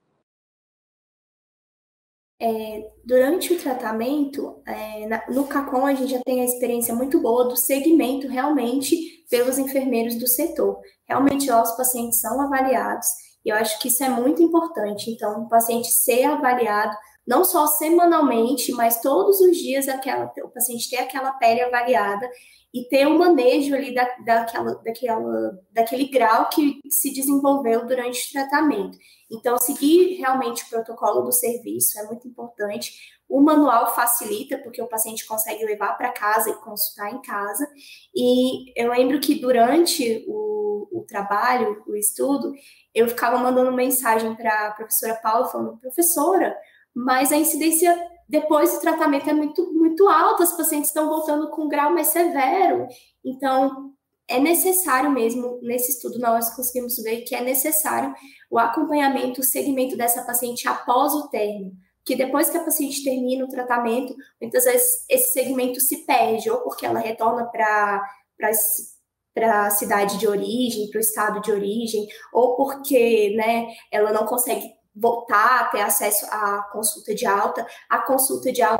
É, durante o tratamento, é, na, no CACOM a gente já tem a experiência muito boa do segmento realmente pelos enfermeiros do setor. Realmente lá os pacientes são avaliados, e eu acho que isso é muito importante. Então, o paciente ser avaliado não só semanalmente, mas todos os dias aquela, o paciente ter aquela pele avaliada e ter um manejo ali da, daquela, daquela, daquele grau que se desenvolveu durante o tratamento. Então, seguir realmente o protocolo do serviço é muito importante. O manual facilita, porque o paciente consegue levar para casa e consultar em casa. E eu lembro que durante o, o trabalho, o estudo, eu ficava mandando mensagem para a professora Paula, falando, professora, mas a incidência depois do tratamento é muito, muito alta, os pacientes estão voltando com um grau mais severo. Então, é necessário mesmo, nesse estudo nós conseguimos ver que é necessário o acompanhamento, o segmento dessa paciente após o término. Porque depois que a paciente termina o tratamento, muitas vezes esse segmento se perde, ou porque ela retorna para para a cidade de origem, para o estado de origem, ou porque, né, ela não consegue voltar a ter acesso à consulta de alta. A consulta de alta é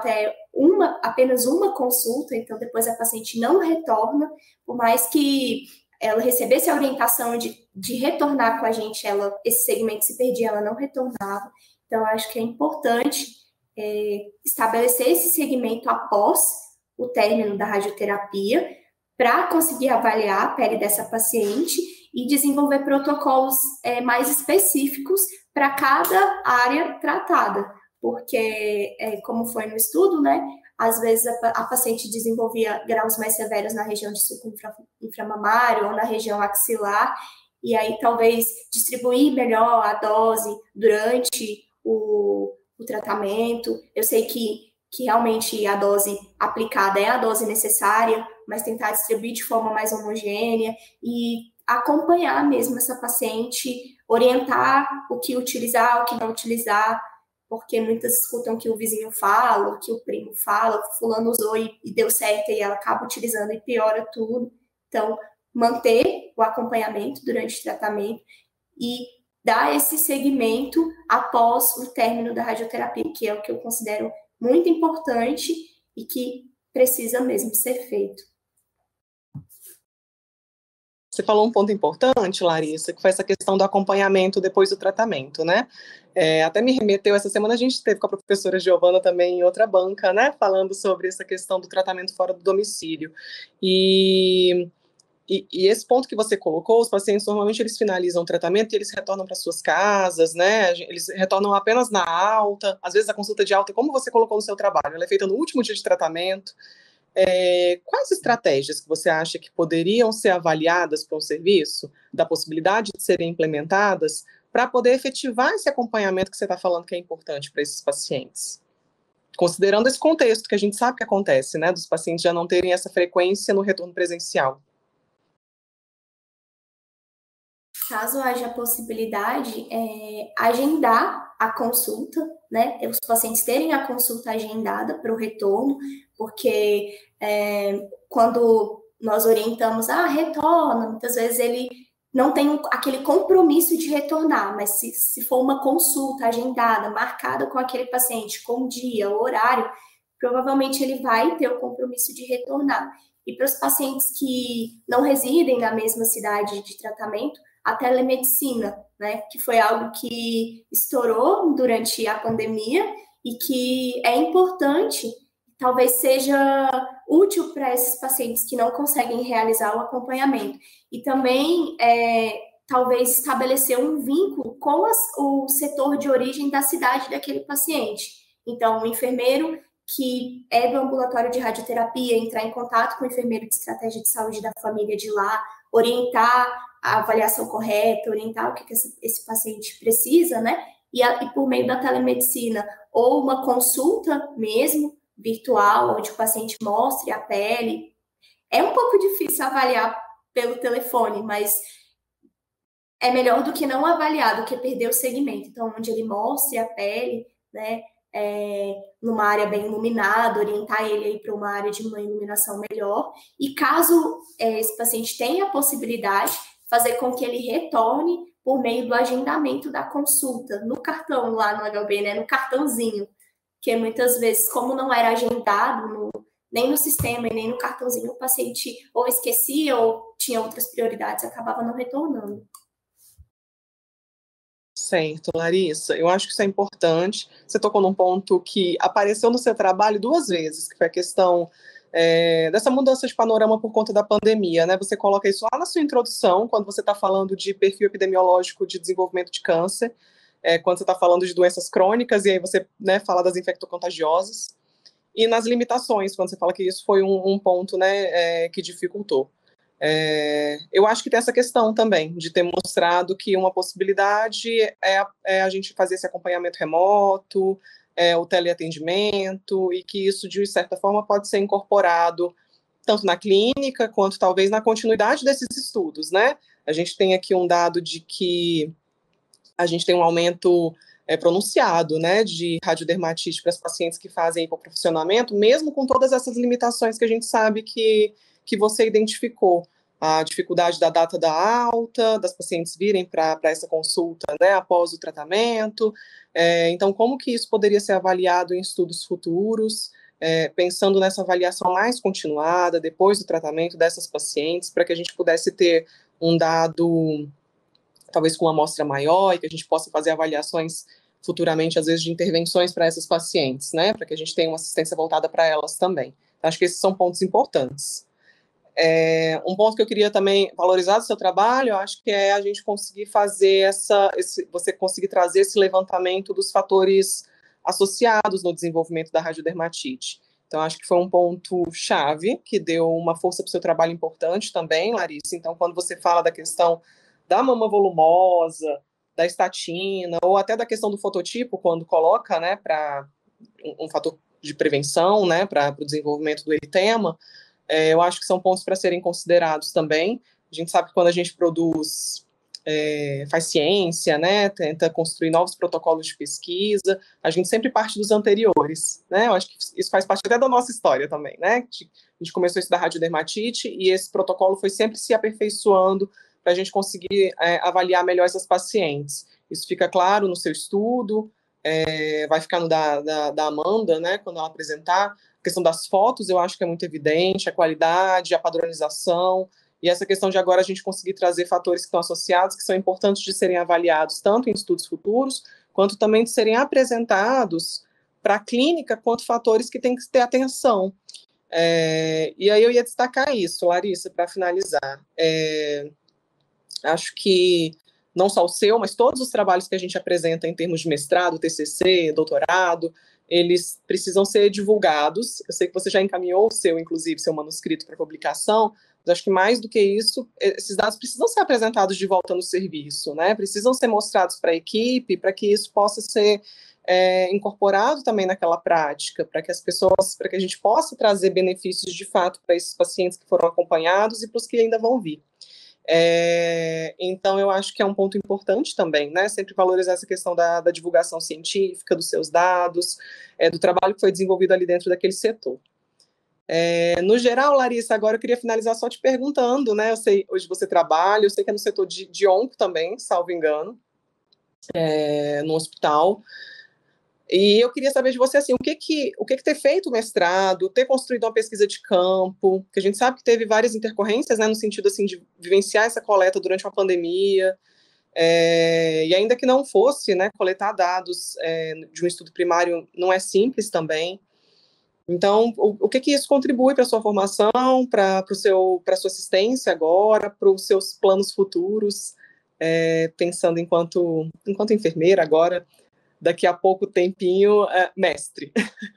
uma, apenas uma consulta, então depois a paciente não retorna, por mais que ela recebesse a orientação de, de retornar com a gente, ela, esse segmento se perdia, ela não retornava. Então, acho que é importante é, estabelecer esse segmento após o término da radioterapia, para conseguir avaliar a pele dessa paciente e desenvolver protocolos é, mais específicos para cada área tratada, porque, é, como foi no estudo, né, às vezes a, a paciente desenvolvia graus mais severos na região de sulco infra, inframamário ou na região axilar, e aí talvez distribuir melhor a dose durante o, o tratamento. Eu sei que, que realmente a dose aplicada é a dose necessária, mas tentar distribuir de forma mais homogênea e acompanhar mesmo essa paciente, orientar o que utilizar, o que não utilizar, porque muitas escutam que o vizinho fala, que o primo fala, fulano usou e, e deu certo, e ela acaba utilizando e piora tudo. Então, manter o acompanhamento durante o tratamento e dar esse segmento após o término da radioterapia, que é o que eu considero muito importante e que precisa mesmo ser feito. Você falou um ponto importante, Larissa, que foi essa questão do acompanhamento depois do tratamento, né? É, até me remeteu, essa semana a gente esteve com a professora Giovana também em outra banca, né? Falando sobre essa questão do tratamento fora do domicílio. E, e, e esse ponto que você colocou, os pacientes normalmente eles finalizam o tratamento e eles retornam para suas casas, né? Eles retornam apenas na alta, às vezes a consulta de alta, como você colocou no seu trabalho, ela é feita no último dia de tratamento. É, quais estratégias que você acha que poderiam ser avaliadas para um serviço, da possibilidade de serem implementadas, para poder efetivar esse acompanhamento que você está falando que é importante para esses pacientes? Considerando esse contexto que a gente sabe que acontece, né, dos pacientes já não terem essa frequência no retorno presencial. Caso haja a possibilidade, é, agendar a consulta, né? Os pacientes terem a consulta agendada para o retorno, porque é, quando nós orientamos, ah, retorna, muitas vezes ele não tem um, aquele compromisso de retornar, mas se, se for uma consulta agendada, marcada com aquele paciente, com o dia, o horário, provavelmente ele vai ter o compromisso de retornar. E para os pacientes que não residem na mesma cidade de tratamento, a telemedicina, né, que foi algo que estourou durante a pandemia e que é importante, talvez seja útil para esses pacientes que não conseguem realizar o acompanhamento. E também, é, talvez, estabelecer um vínculo com as, o setor de origem da cidade daquele paciente. Então, o enfermeiro que é do ambulatório de radioterapia, entrar em contato com o enfermeiro de estratégia de saúde da família de lá, orientar a avaliação correta, orientar o que, que esse, esse paciente precisa, né? E, a, e por meio da telemedicina, ou uma consulta mesmo, virtual, onde o paciente mostre a pele. É um pouco difícil avaliar pelo telefone, mas é melhor do que não avaliar, do que perder o segmento. Então, onde ele mostre a pele, né? É, numa área bem iluminada, orientar ele aí para uma área de uma iluminação melhor. E caso é, esse paciente tenha a possibilidade, fazer com que ele retorne por meio do agendamento da consulta, no cartão lá no H B, né, no cartãozinho, que muitas vezes, como não era agendado no, nem no sistema e nem no cartãozinho, o paciente ou esquecia ou tinha outras prioridades, acabava não retornando. Certo, Larissa, eu acho que isso é importante. Você tocou num ponto que apareceu no seu trabalho duas vezes, que foi a questão é, dessa mudança de panorama por conta da pandemia, né? Você coloca isso lá na sua introdução, quando você está falando de perfil epidemiológico de desenvolvimento de câncer, é, quando você está falando de doenças crônicas, e aí você, né, fala das infectocontagiosas, e nas limitações, quando você fala que isso foi um, um ponto, né, é, que dificultou. É, eu acho que tem essa questão também, de ter mostrado que uma possibilidade é, é a gente fazer esse acompanhamento remoto, é, o teleatendimento, e que isso, de certa forma, pode ser incorporado tanto na clínica, quanto talvez na continuidade desses estudos, né? A gente tem aqui um dado de que a gente tem um aumento é, pronunciado, né, de radiodermatite para os pacientes que fazem hipoprofissionamento, mesmo com todas essas limitações que a gente sabe que que você identificou, a dificuldade da data da alta, das pacientes virem para essa consulta, né, após o tratamento. É, então, como que isso poderia ser avaliado em estudos futuros, é, pensando nessa avaliação mais continuada, depois do tratamento dessas pacientes, para que a gente pudesse ter um dado, talvez com uma amostra maior, e que a gente possa fazer avaliações futuramente, às vezes, de intervenções para essas pacientes, né, para que a gente tenha uma assistência voltada para elas também. Acho que esses são pontos importantes. É, um ponto que eu queria também valorizar do seu trabalho, eu acho que é a gente conseguir fazer essa, esse, você conseguir trazer esse levantamento dos fatores associados no desenvolvimento da radiodermatite. Então, acho que foi um ponto-chave, que deu uma força para o seu trabalho importante também, Larissa. Então, quando você fala da questão da mama volumosa, da estatina, ou até da questão do fototipo, quando coloca, né, para um, um fator de prevenção, né, para o desenvolvimento do eritema, é, eu acho que são pontos para serem considerados também. A gente sabe que quando a gente produz, é, faz ciência, né, tenta construir novos protocolos de pesquisa, a gente sempre parte dos anteriores, né, eu acho que isso faz parte até da nossa história também, né, a gente começou a estudar radiodermatite e esse protocolo foi sempre se aperfeiçoando para a gente conseguir é, avaliar melhor essas pacientes. Isso fica claro no seu estudo, é, vai ficar no da, da, da Amanda, né, quando ela apresentar. A questão das fotos, eu acho que é muito evidente, a qualidade, a padronização, e essa questão de agora a gente conseguir trazer fatores que estão associados, que são importantes de serem avaliados, tanto em estudos futuros, quanto também de serem apresentados para a clínica, quanto fatores que têm que ter atenção. É, e aí eu ia destacar isso, Larissa, para finalizar. É, acho que não só o seu, mas todos os trabalhos que a gente apresenta em termos de mestrado, T C C, doutorado, eles precisam ser divulgados. Eu sei que você já encaminhou o seu, inclusive, seu manuscrito para publicação, mas acho que mais do que isso, esses dados precisam ser apresentados de volta no serviço, né? Precisam ser mostrados para a equipe, para que isso possa ser é, incorporado também naquela prática, para que as pessoas, para que a gente possa trazer benefícios de fato para esses pacientes que foram acompanhados e para os que ainda vão vir. É, então, eu acho que é um ponto importante também, né, sempre valorizar essa questão da, da divulgação científica, dos seus dados, é, do trabalho que foi desenvolvido ali dentro daquele setor. É, no geral, Larissa, agora eu queria finalizar só te perguntando, né, eu sei, hoje você trabalha, eu sei que é no setor de, de onco também, salvo engano, é, no hospital. E eu queria saber de você, assim, o que que, o que que ter feito o mestrado, ter construído uma pesquisa de campo, que a gente sabe que teve várias intercorrências, né, no sentido, assim, de vivenciar essa coleta durante uma pandemia, é, e ainda que não fosse, né, coletar dados é, de um estudo primário não é simples também. Então, o, o que que isso contribui para a sua formação, para o seu, para a sua assistência agora, para os seus planos futuros, é, pensando enquanto, enquanto enfermeira agora, daqui a pouco tempinho, é, mestre.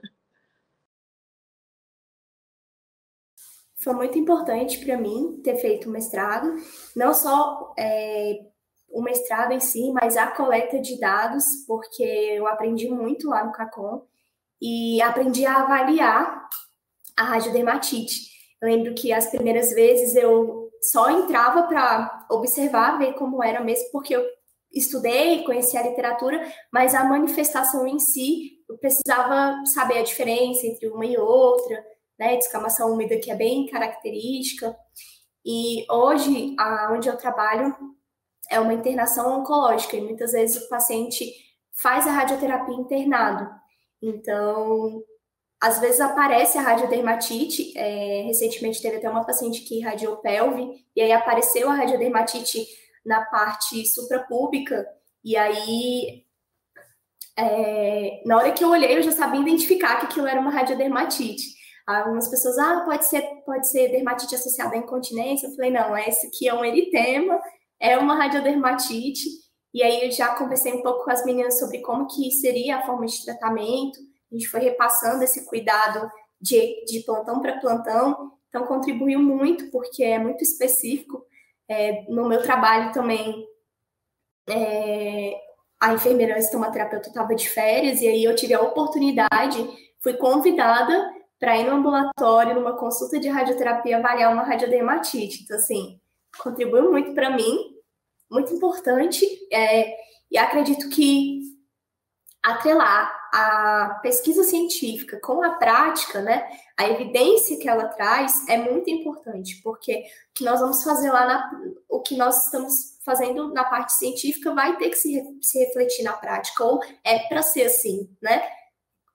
Foi muito importante para mim ter feito o mestrado, não só é, o mestrado em si, mas a coleta de dados, porque eu aprendi muito lá no CACOM e aprendi a avaliar a radiodermatite. Eu lembro que as primeiras vezes eu só entrava para observar, ver como era mesmo, porque eu estudei, conheci a literatura, mas a manifestação em si, eu precisava saber a diferença entre uma e outra, né, descamação úmida, que é bem característica. E hoje, onde eu trabalho, é uma internação oncológica, e muitas vezes o paciente faz a radioterapia internado. Então, às vezes aparece a radiodermatite, é, recentemente teve até uma paciente que irradiou pelve, e aí apareceu a radiodermatite na parte suprapúbica, e aí, é, na hora que eu olhei, eu já sabia identificar que aquilo era uma radiodermatite. Algumas pessoas, ah, pode ser, pode ser dermatite associada à incontinência. Eu falei, não, esse aqui é um eritema, é uma radiodermatite. E aí eu já conversei um pouco com as meninas sobre como que seria a forma de tratamento. A gente foi repassando esse cuidado de, de plantão para plantão. Então, contribuiu muito, porque é muito específico. É, no meu trabalho também, é, a enfermeira estomaterapeuta estava de férias, e aí eu tive a oportunidade, fui convidada para ir no ambulatório, numa consulta de radioterapia, avaliar uma radiodermatite. Então, assim, contribuiu muito para mim, muito importante, é, e acredito que atrelar a pesquisa científica com a prática, né, a evidência que ela traz é muito importante, porque o que nós vamos fazer lá, na, o que nós estamos fazendo na parte científica vai ter que se, se refletir na prática, ou é para ser assim, né?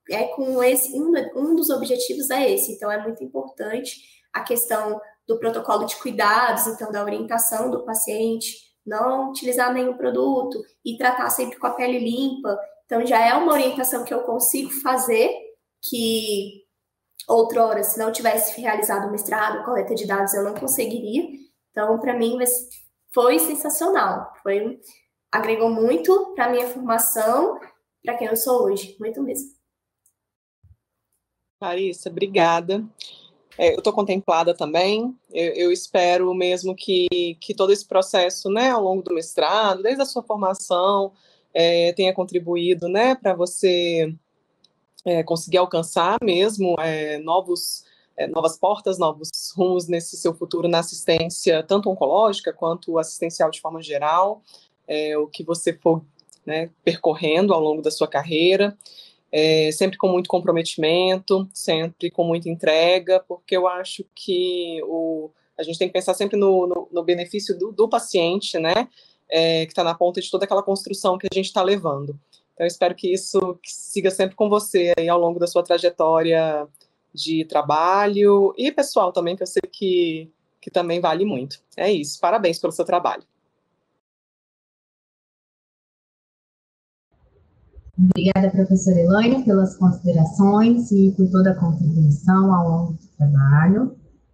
é com esse, um, um dos objetivos é esse, então é muito importante a questão do protocolo de cuidados, então da orientação do paciente, não utilizar nenhum produto e tratar sempre com a pele limpa. Então já é uma orientação que eu consigo fazer, que outrora, se não tivesse realizado o mestrado, coleta de dados, eu não conseguiria. Então, para mim, foi sensacional. Foi, agregou muito para a minha formação, para quem eu sou hoje, muito mesmo. Larissa, obrigada. É, eu estou contemplada também. Eu, eu espero mesmo que, que todo esse processo, né, ao longo do mestrado, desde a sua formação, é, tenha contribuído, né, para você é, conseguir alcançar mesmo é, novos, é, novas portas, novos rumos nesse seu futuro na assistência, tanto oncológica quanto assistencial de forma geral, é, o que você for, né, percorrendo ao longo da sua carreira. É, sempre com muito comprometimento, sempre com muita entrega, porque eu acho que o, a gente tem que pensar sempre no, no, no benefício do, do paciente, né, é, que está na ponta de toda aquela construção que a gente está levando. Então, eu espero que isso que siga sempre com você aí ao longo da sua trajetória de trabalho e pessoal também, que eu sei que, que também vale muito. É isso, parabéns pelo seu trabalho. Obrigada, professora Elaine, pelas considerações e por toda a contribuição ao longo do trabalho.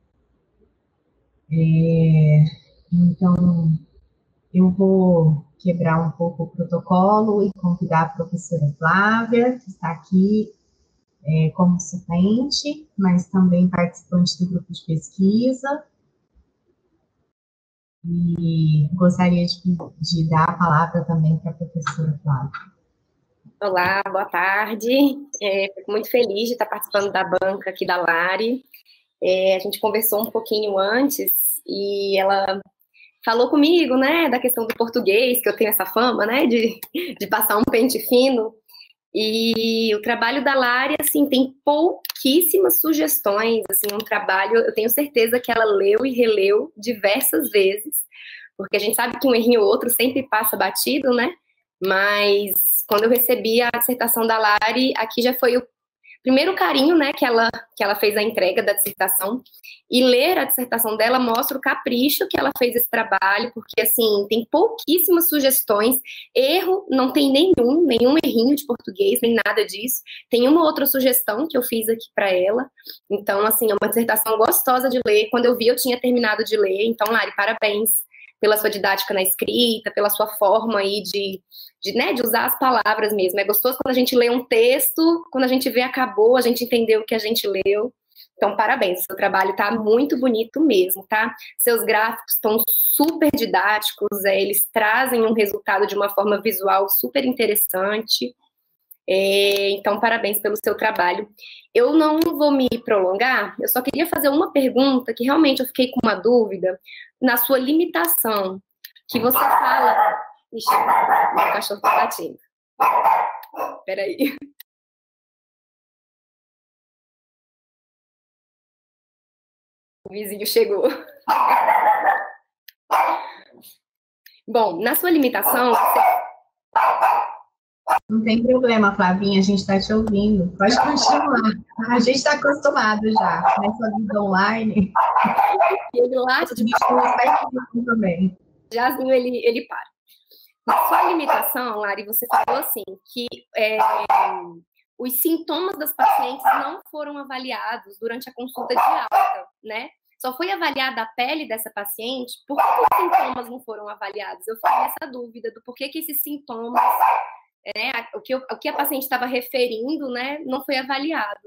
É, então, eu vou quebrar um pouco o protocolo e convidar a professora Flávia, que está aqui é, como suplente, mas também participante do grupo de pesquisa. E gostaria de, de dar a palavra também para a professora Flávia. Olá, boa tarde. É, fico muito feliz de estar participando da banca aqui da Lari. É, a gente conversou um pouquinho antes e ela falou comigo, né, da questão do português, que eu tenho essa fama, né, de, de passar um pente fino. E o trabalho da Lari, assim, tem pouquíssimas sugestões, assim, um trabalho, eu tenho certeza que ela leu e releu diversas vezes, porque a gente sabe que um errinho ou outro sempre passa batido, né, mas quando eu recebi a dissertação da Lari, aqui já foi o primeiro carinho, né, que ela, que ela fez a entrega da dissertação, e ler a dissertação dela mostra o capricho que ela fez esse trabalho, porque, assim, tem pouquíssimas sugestões, erro não tem nenhum, nenhum errinho de português, nem nada disso, tem uma outra sugestão que eu fiz aqui para ela, então, assim, é uma dissertação gostosa de ler, quando eu vi eu tinha terminado de ler, então, Lari, parabéns pela sua didática na escrita, pela sua forma aí de, de, né, de usar as palavras mesmo. É gostoso quando a gente lê um texto, quando a gente vê acabou, a gente entendeu o que a gente leu. Então, parabéns, seu trabalho tá muito bonito mesmo, tá? Seus gráficos estão super didáticos, é, eles trazem um resultado de uma forma visual super interessante. É, então, parabéns pelo seu trabalho. Eu não vou me prolongar, eu só queria fazer uma pergunta que realmente eu fiquei com uma dúvida na sua limitação, que você fala... Ixi, meu cachorro tá latindo. Peraí. O vizinho chegou. Bom, na sua limitação... Você... Não tem problema, Flavinha, a gente está te ouvindo. Pode continuar. A gente está acostumado já, nessa vida online. Ele late de também. Jazinho, ele, ele para. Na sua limitação, Lari, você falou assim, que é, os sintomas das pacientes não foram avaliados durante a consulta de alta, né? Só foi avaliada a pele dessa paciente, por que os sintomas não foram avaliados? Eu fiquei nessa dúvida do porquê que esses sintomas... É, o, que, o que a paciente estava referindo, né, não foi avaliado.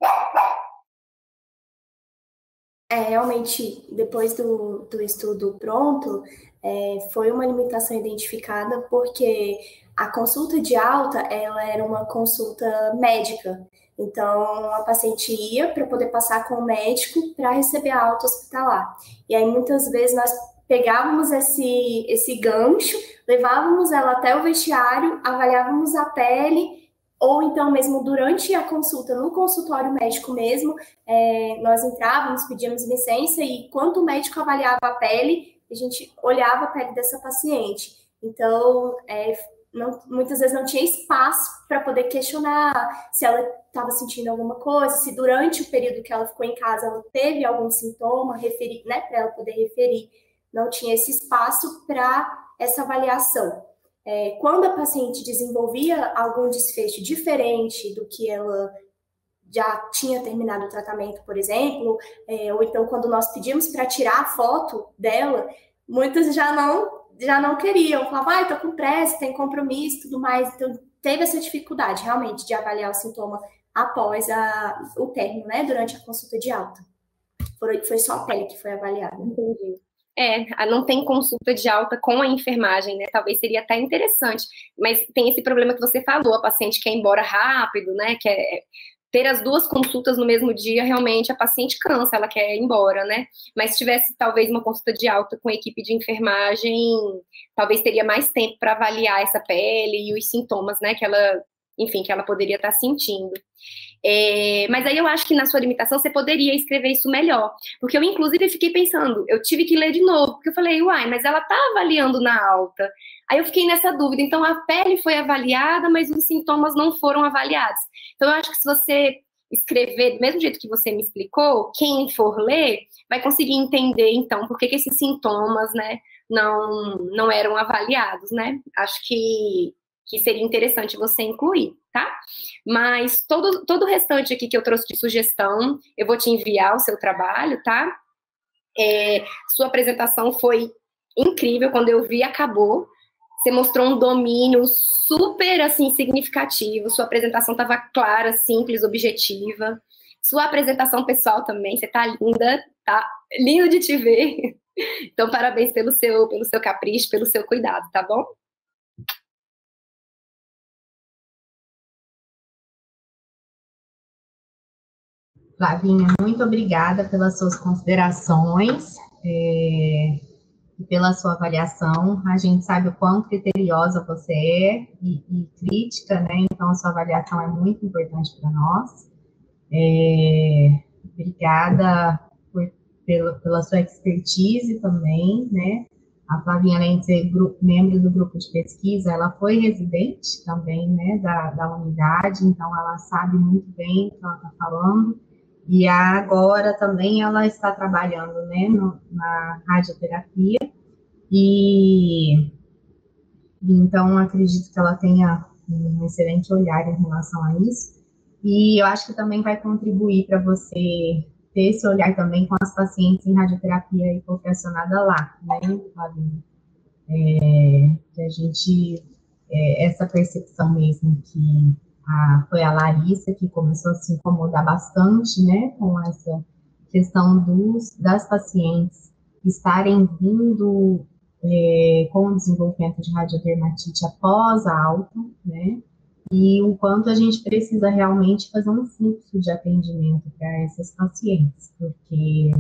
É, realmente, depois do, do estudo pronto, é, foi uma limitação identificada porque a consulta de alta, ela era uma consulta médica. Então, a paciente ia para poder passar com o médico para receber a alta hospitalar. E aí, muitas vezes, nós pegávamos esse, esse gancho, levávamos ela até o vestiário, avaliávamos a pele, ou então mesmo durante a consulta, no consultório médico mesmo, é, nós entrávamos, pedíamos licença, e enquanto o médico avaliava a pele, a gente olhava a pele dessa paciente. Então, é, não, muitas vezes não tinha espaço para poder questionar se ela estava sentindo alguma coisa, se durante o período que ela ficou em casa ela teve algum sintoma, referir, né, para ela poder referir. Não tinha esse espaço para essa avaliação. É, quando a paciente desenvolvia algum desfecho diferente do que ela já tinha terminado o tratamento, por exemplo, é, ou então quando nós pedimos para tirar a foto dela, muitas já não, já não queriam, falavam, ah, estou com pressa, tem compromisso e tudo mais. Então, teve essa dificuldade, realmente, de avaliar o sintoma após a, o término, né, durante a consulta de alta. Foi, foi só a pele que foi avaliada. Entendi. É, não tem consulta de alta com a enfermagem, né? Talvez seria até interessante, mas tem esse problema que você falou, a paciente quer ir embora rápido, né? Quer ter as duas consultas no mesmo dia, realmente a paciente cansa, ela quer ir embora, né? Mas se tivesse talvez uma consulta de alta com a equipe de enfermagem, talvez teria mais tempo para avaliar essa pele e os sintomas, né? Que ela, enfim, que ela poderia estar sentindo. É, mas aí eu acho que na sua limitação você poderia escrever isso melhor, porque eu inclusive fiquei pensando, eu tive que ler de novo, porque eu falei, uai, mas ela tá avaliando na alta, aí eu fiquei nessa dúvida, então a pele foi avaliada, mas os sintomas não foram avaliados, então eu acho que se você escrever do mesmo jeito que você me explicou, quem for ler, vai conseguir entender então, por que que esses sintomas, né, não, não eram avaliados, né, acho que que seria interessante você incluir, tá? Mas todo, todo o restante aqui que eu trouxe de sugestão, eu vou te enviar o seu trabalho, tá? É, sua apresentação foi incrível, quando eu vi, acabou. Você mostrou um domínio super, assim, significativo, sua apresentação estava clara, simples, objetiva. Sua apresentação pessoal também, você tá linda, tá? Lindo de te ver. Então, parabéns pelo seu, pelo seu capricho, pelo seu cuidado, tá bom? Flavinha, muito obrigada pelas suas considerações é, e pela sua avaliação. A gente sabe o quão criteriosa você é e, e crítica, né? Então, a sua avaliação é muito importante para nós. É, obrigada por, pela, pela sua expertise também, né? A Flavinha, além de ser grupo, membro do grupo de pesquisa, ela foi residente também, né, da, da unidade, então ela sabe muito bem o que ela está falando. E agora também ela está trabalhando, né, no, na radioterapia, e então acredito que ela tenha um excelente olhar em relação a isso. E eu acho que também vai contribuir para você ter esse olhar também com as pacientes em radioterapia hipopressionada lá, né, Flavinha? É, que a gente, é, essa percepção mesmo que a, foi a Larissa que começou a se incomodar bastante, né, com essa questão dos, das pacientes estarem vindo é, com o desenvolvimento de radiodermatite após a alta, né, e o quanto a gente precisa realmente fazer um fluxo de atendimento para essas pacientes, porque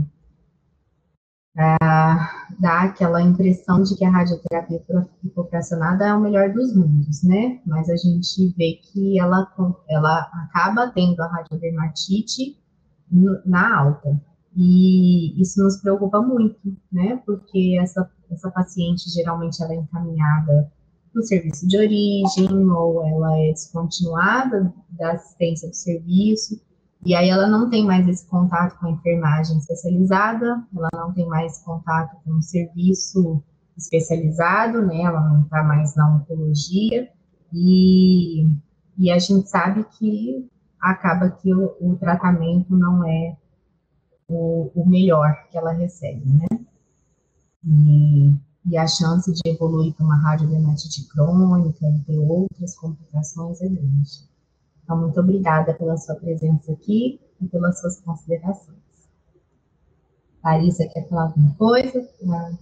dá aquela impressão de que a radioterapia hipopressionada é o melhor dos mundos, né? Mas a gente vê que ela, ela acaba tendo a radiodermatite no, na alta. E isso nos preocupa muito, né? Porque essa, essa paciente, geralmente, ela é encaminhada para o serviço de origem, ou ela é descontinuada da assistência do serviço, e aí ela não tem mais esse contato com a enfermagem especializada, ela não tem mais contato com o serviço especializado, né? Ela não está mais na oncologia, e, e a gente sabe que acaba que o, o tratamento não é o, o melhor que ela recebe, né? E, e a chance de evoluir para uma radiodermatite crônica e ter outras complicações é grande. Então, muito obrigada pela sua presença aqui e pelas suas considerações. Larissa, quer falar alguma coisa?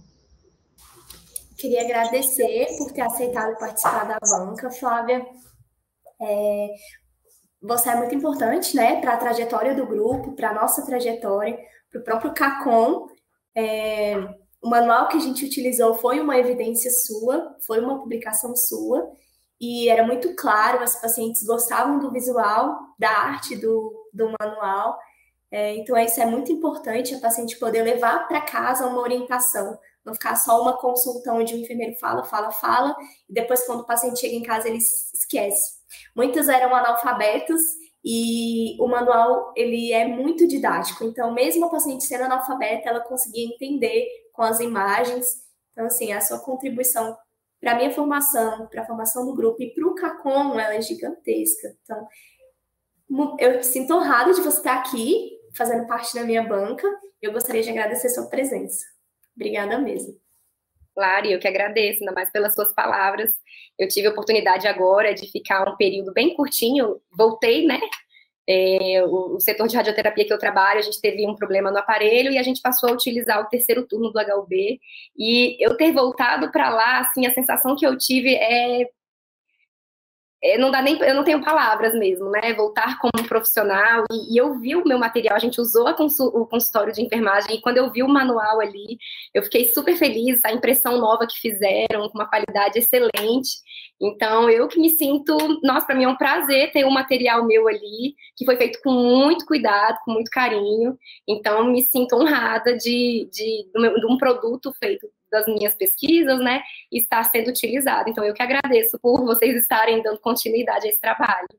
Queria agradecer por ter aceitado participar da banca, Flávia. É, você é muito importante, né, para a trajetória do grupo, para a nossa trajetória, para o próprio CACOM. É, o manual que a gente utilizou foi uma evidência sua, foi uma publicação sua, e era muito claro, as pacientes gostavam do visual, da arte do, do manual, é, então isso é muito importante, a paciente poder levar para casa uma orientação, não ficar só uma consulta onde o enfermeiro fala, fala, fala, e depois quando o paciente chega em casa ele esquece. Muitos eram analfabetos e o manual ele é muito didático, então mesmo a paciente sendo analfabeta, ela conseguia entender com as imagens. Então, assim, a sua contribuição para a minha formação, para a formação do grupo e para o CACOM, ela é gigantesca. Então, eu me sinto honrada de você estar aqui, fazendo parte da minha banca. Eu gostaria de agradecer a sua presença. Obrigada mesmo. Claro, eu que agradeço, ainda mais pelas suas palavras. Eu tive a oportunidade agora de ficar um período bem curtinho, voltei, né? É, o, o setor de radioterapia que eu trabalho, a gente teve um problema no aparelho e a gente passou a utilizar o terceiro turno do H U B. E eu ter voltado para lá, assim, a sensação que eu tive é não dá nem, eu não tenho palavras mesmo, né? Voltar como profissional, e, e eu vi o meu material, a gente usou a consul, o consultório de enfermagem, e quando eu vi o manual ali, eu fiquei super feliz, a impressão nova que fizeram, com uma qualidade excelente. Então, eu que me sinto, nossa, para mim é um prazer ter um material meu ali, que foi feito com muito cuidado, com muito carinho. Então, me sinto honrada de, de, de, um, de um produto feito das minhas pesquisas, né, está sendo utilizado. Então, eu que agradeço por vocês estarem dando continuidade a esse trabalho.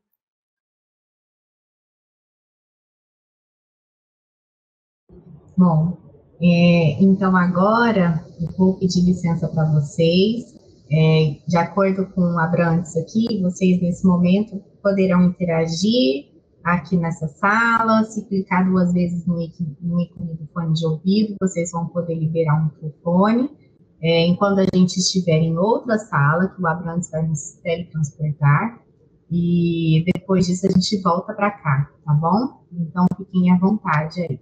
Bom, é, então agora eu vou pedir licença para vocês. É, de acordo com o Abrantes aqui, vocês nesse momento poderão interagir aqui nessa sala. Se clicar duas vezes no ícone, no ícone do fone de ouvido, vocês vão poder liberar o microfone. É, enquanto a gente estiver em outra sala, que o Abrantes vai nos teletransportar, e depois disso a gente volta para cá, tá bom? Então, fiquem à vontade aí.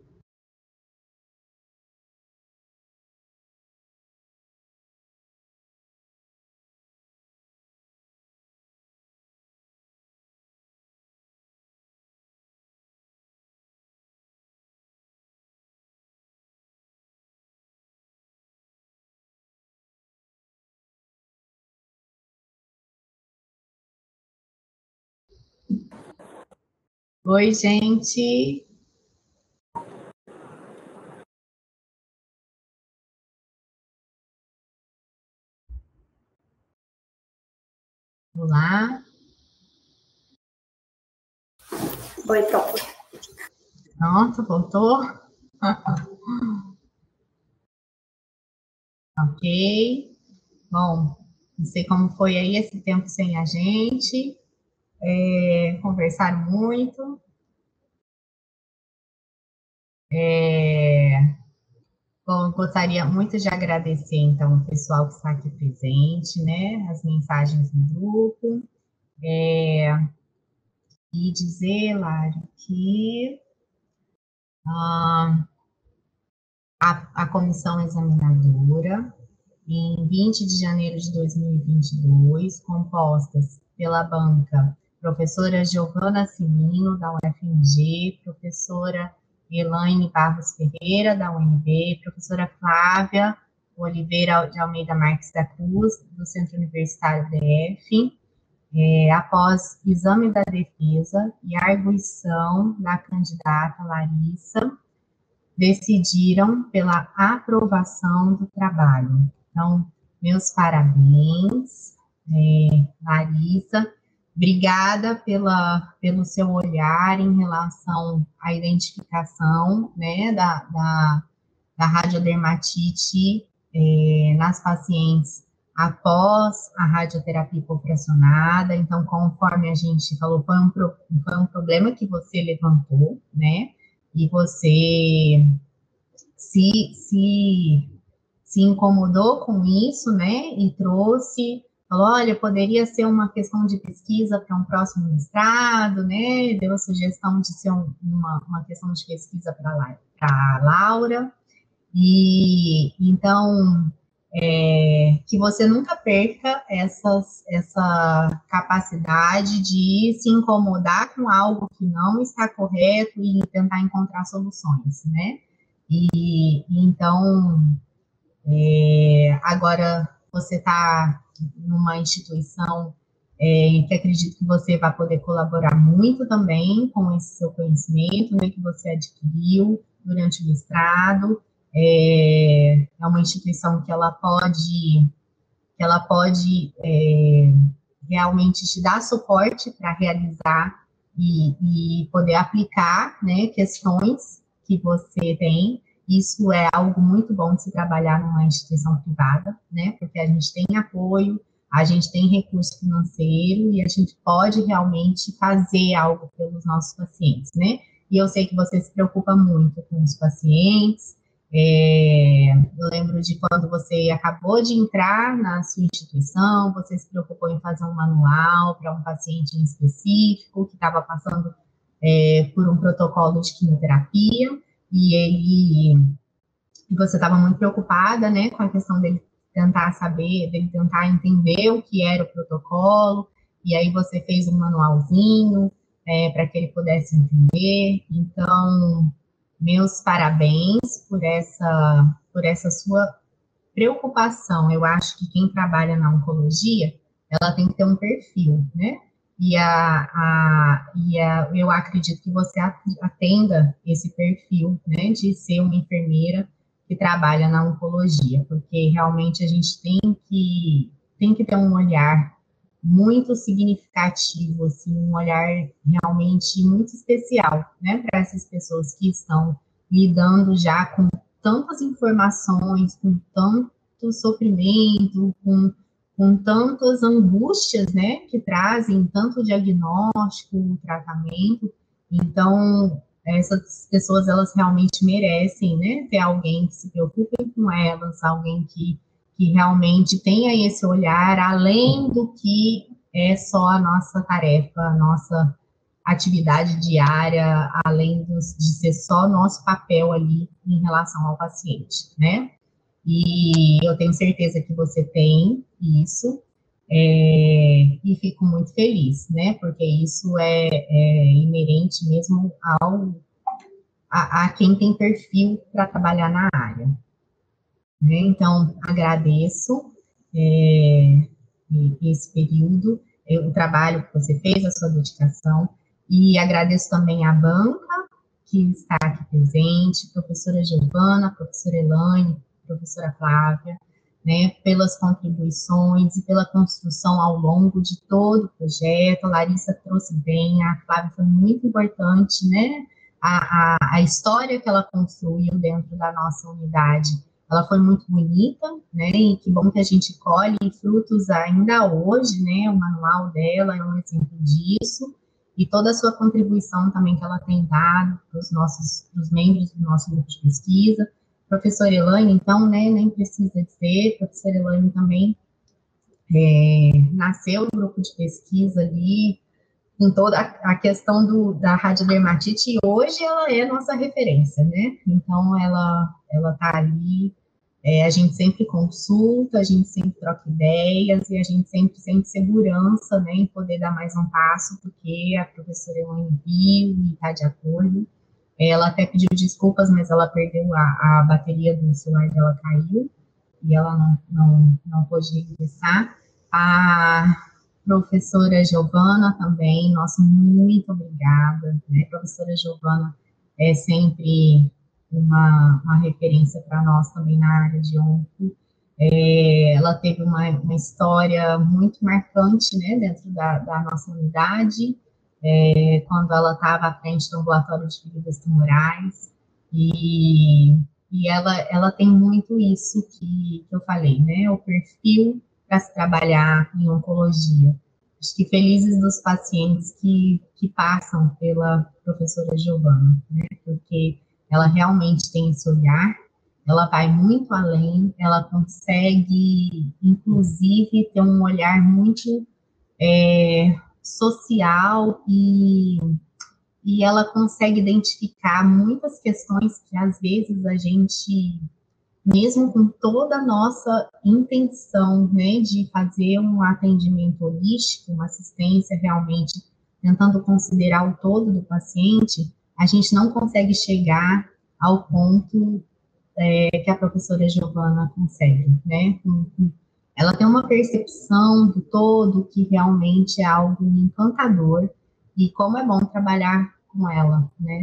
Oi, gente. Olá. Oi, pronto. Pronto, voltou? Ok. Bom, não sei como foi aí esse tempo sem a gente. É, conversaram muito. É, bom, gostaria muito de agradecer, então, o pessoal que está aqui presente, né? As mensagens no grupo. É, e dizer, Lário, que ah, a, a comissão examinadora, em vinte de janeiro de dois mil e vinte e dois, compostas pela banca professora Giovana Simino, da U F M G, professora Elaine Barros Ferreira, da U N B, professora Flávia Oliveira de Almeida Marques da Cruz, do Centro Universitário D F, é, após exame da defesa e arguição da candidata Larissa, decidiram pela aprovação do trabalho. Então, meus parabéns, é, Larissa. Obrigada pela, pelo seu olhar em relação à identificação, né, da, da, da radiodermatite é, nas pacientes após a radioterapia hipopressionada. Então, conforme a gente falou, foi um, foi um problema que você levantou, né, e você se, se, se incomodou com isso, né, e trouxe, falou, olha, poderia ser uma questão de pesquisa para um próximo mestrado, né, deu a sugestão de ser um, uma, uma questão de pesquisa para a Laura, e então, é, que você nunca perca essas, essa capacidade de se incomodar com algo que não está correto e tentar encontrar soluções, né? E então, é, agora você está numa instituição é, que acredito que você vai poder colaborar muito também com esse seu conhecimento, né, que você adquiriu durante o mestrado, é, é uma instituição que ela pode, que ela pode é, realmente te dar suporte para realizar e, e poder aplicar, né, questões que você tem. Isso é algo muito bom de se trabalhar numa instituição privada, né, porque a gente tem apoio, a gente tem recurso financeiro e a gente pode realmente fazer algo pelos nossos pacientes, né? E eu sei que você se preocupa muito com os pacientes. É, eu lembro de quando você acabou de entrar na sua instituição, você se preocupou em fazer um manual para um paciente em específico que estava passando é, por um protocolo de quimioterapia, e ele, você estava muito preocupada, né, com a questão dele tentar saber, dele tentar entender o que era o protocolo, e aí você fez um manualzinho é, para que ele pudesse entender. Então, meus parabéns por essa, por essa sua preocupação. Eu acho que quem trabalha na oncologia, ela tem que ter um perfil, né? E, a, a, e a, eu acredito que você atenda esse perfil, né, de ser uma enfermeira que trabalha na oncologia, porque realmente a gente tem que, tem que ter um olhar muito significativo, assim, um olhar realmente muito especial, né, para essas pessoas que estão lidando já com tantas informações, com tanto sofrimento, com, com tantas angústias, né, que trazem tanto diagnóstico, tratamento. Então, essas pessoas, elas realmente merecem, né, ter alguém que se preocupe com elas, alguém que, que realmente tenha esse olhar além do que é só a nossa tarefa, a nossa atividade diária, além dos, de ser só nosso papel ali em relação ao paciente, né? E eu tenho certeza que você tem isso, é, e fico muito feliz, né? Porque isso é, é inerente mesmo ao, a, a quem tem perfil para trabalhar na área. Né? Então, agradeço é, esse período, é, o trabalho que você fez, a sua dedicação, e agradeço também a banca que está aqui presente, professora Giovana, professora Elaine, professora Flávia, né, pelas contribuições e pela construção ao longo de todo o projeto. A Larissa trouxe bem, a Flávia foi muito importante, né, a, a, a história que ela construiu dentro da nossa unidade, ela foi muito bonita, né, e que bom que a gente colhe frutos ainda hoje, né, o manual dela é um exemplo disso, e toda a sua contribuição também que ela tem dado para os nossos, para os membros do nosso grupo de pesquisa. Professora Elaine, então, né, nem precisa dizer, professora Elaine também é, nasceu no grupo de pesquisa ali, com toda a questão do, da radiodermatite, e hoje ela é nossa referência, né, então ela ela está ali, é, a gente sempre consulta, a gente sempre troca ideias, e a gente sempre sente segurança, né, em poder dar mais um passo, porque a professora Elaine viu e está de acordo. Ela até pediu desculpas, mas ela perdeu a, a bateria do celular dela, caiu, e ela não, não, não pôde regressar. A professora Giovana também, nossa, muito obrigada, né, professora Giovana é sempre uma, uma referência para nós também na área de onco. É, ela teve uma, uma história muito marcante, né, dentro da, da nossa unidade, é, quando ela estava à frente do ambulatório de feridas tumorais, e, e ela, ela tem muito isso que, que eu falei, né, o perfil para se trabalhar em oncologia. Acho que felizes dos pacientes que, que passam pela professora Giovana, né, porque ela realmente tem esse olhar, ela vai muito além, ela consegue, inclusive, ter um olhar muito é, social, e, e ela consegue identificar muitas questões que, às vezes, a gente, mesmo com toda a nossa intenção, né, de fazer um atendimento holístico, uma assistência realmente tentando considerar o todo do paciente, a gente não consegue chegar ao ponto é, que a professora Giovana consegue, né? Ela tem uma percepção do todo que realmente é algo encantador, e como é bom trabalhar com ela, né?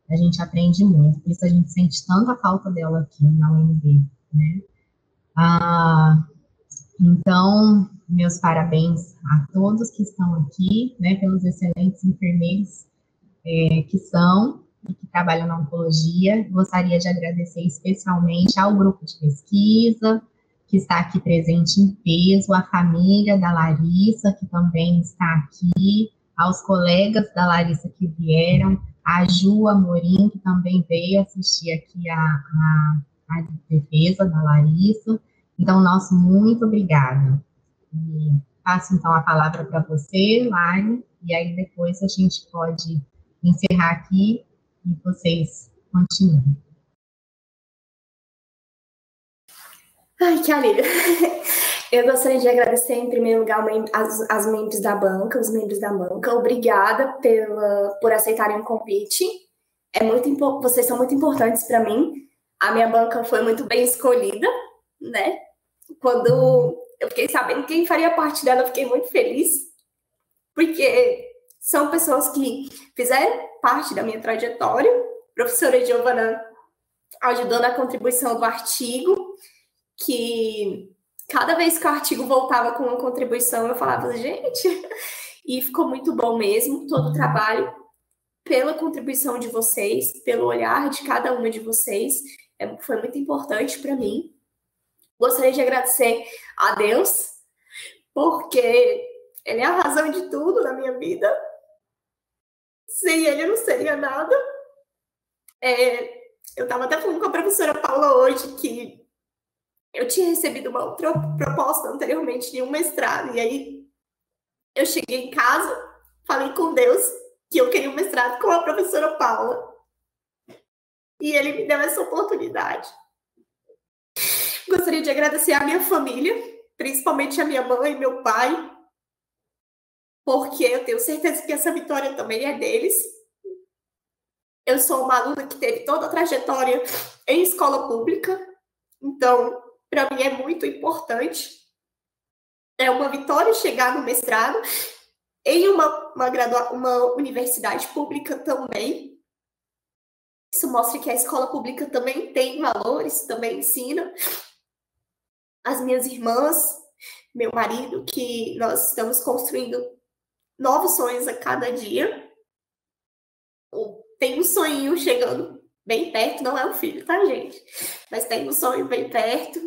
a gente aprende muito. Por isso a gente sente tanta falta dela aqui na U N B, né? Ah, então, meus parabéns a todos que estão aqui, né, pelos excelentes enfermeiros é, que são e que trabalham na oncologia. Gostaria de agradecer especialmente ao grupo de pesquisa, que está aqui presente em peso, a família da Larissa, que também está aqui, aos colegas da Larissa que vieram, a Ju Amorim, que também veio assistir aqui a, a, a defesa da Larissa. Então, nosso muito obrigada. E passo, então, a palavra para você, Lari, e aí depois a gente pode encerrar aqui e vocês continuem. Ai, que alívio. Eu gostaria de agradecer, em primeiro lugar, as, as membros da banca, os membros da banca. Obrigada pela, por aceitarem o convite. É muito, vocês são muito importantes para mim. A minha banca foi muito bem escolhida, né? Quando eu fiquei sabendo quem faria parte dela, eu fiquei muito feliz, porque são pessoas que fizeram parte da minha trajetória. A professora Giovana ajudou na contribuição do artigo, que cada vez que o artigo voltava com uma contribuição, eu falava, gente, e ficou muito bom mesmo, todo o trabalho, pela contribuição de vocês, pelo olhar de cada uma de vocês, é, foi muito importante para mim. Gostaria de agradecer a Deus, porque Ele é a razão de tudo na minha vida. Sem Ele, eu não seria nada. É, eu estava até falando com a professora Paula hoje que eu tinha recebido uma outra proposta anteriormente de um mestrado, e aí eu cheguei em casa, falei com Deus que eu queria um mestrado com a professora Paula, e Ele me deu essa oportunidade. Gostaria de agradecer a minha família, principalmente a minha mãe e meu pai, porque eu tenho certeza que essa vitória também é deles. Eu sou uma aluna que teve toda a trajetória em escola pública, então, para mim é muito importante. É uma vitória chegar no mestrado em uma, uma, gradua- uma universidade pública também. Isso mostra que a escola pública também tem valores, também ensina. As minhas irmãs, meu marido, que nós estamos construindo novos sonhos a cada dia. Tem um sonho chegando bem perto, não é um filho, tá, gente? Mas tem um sonho bem perto.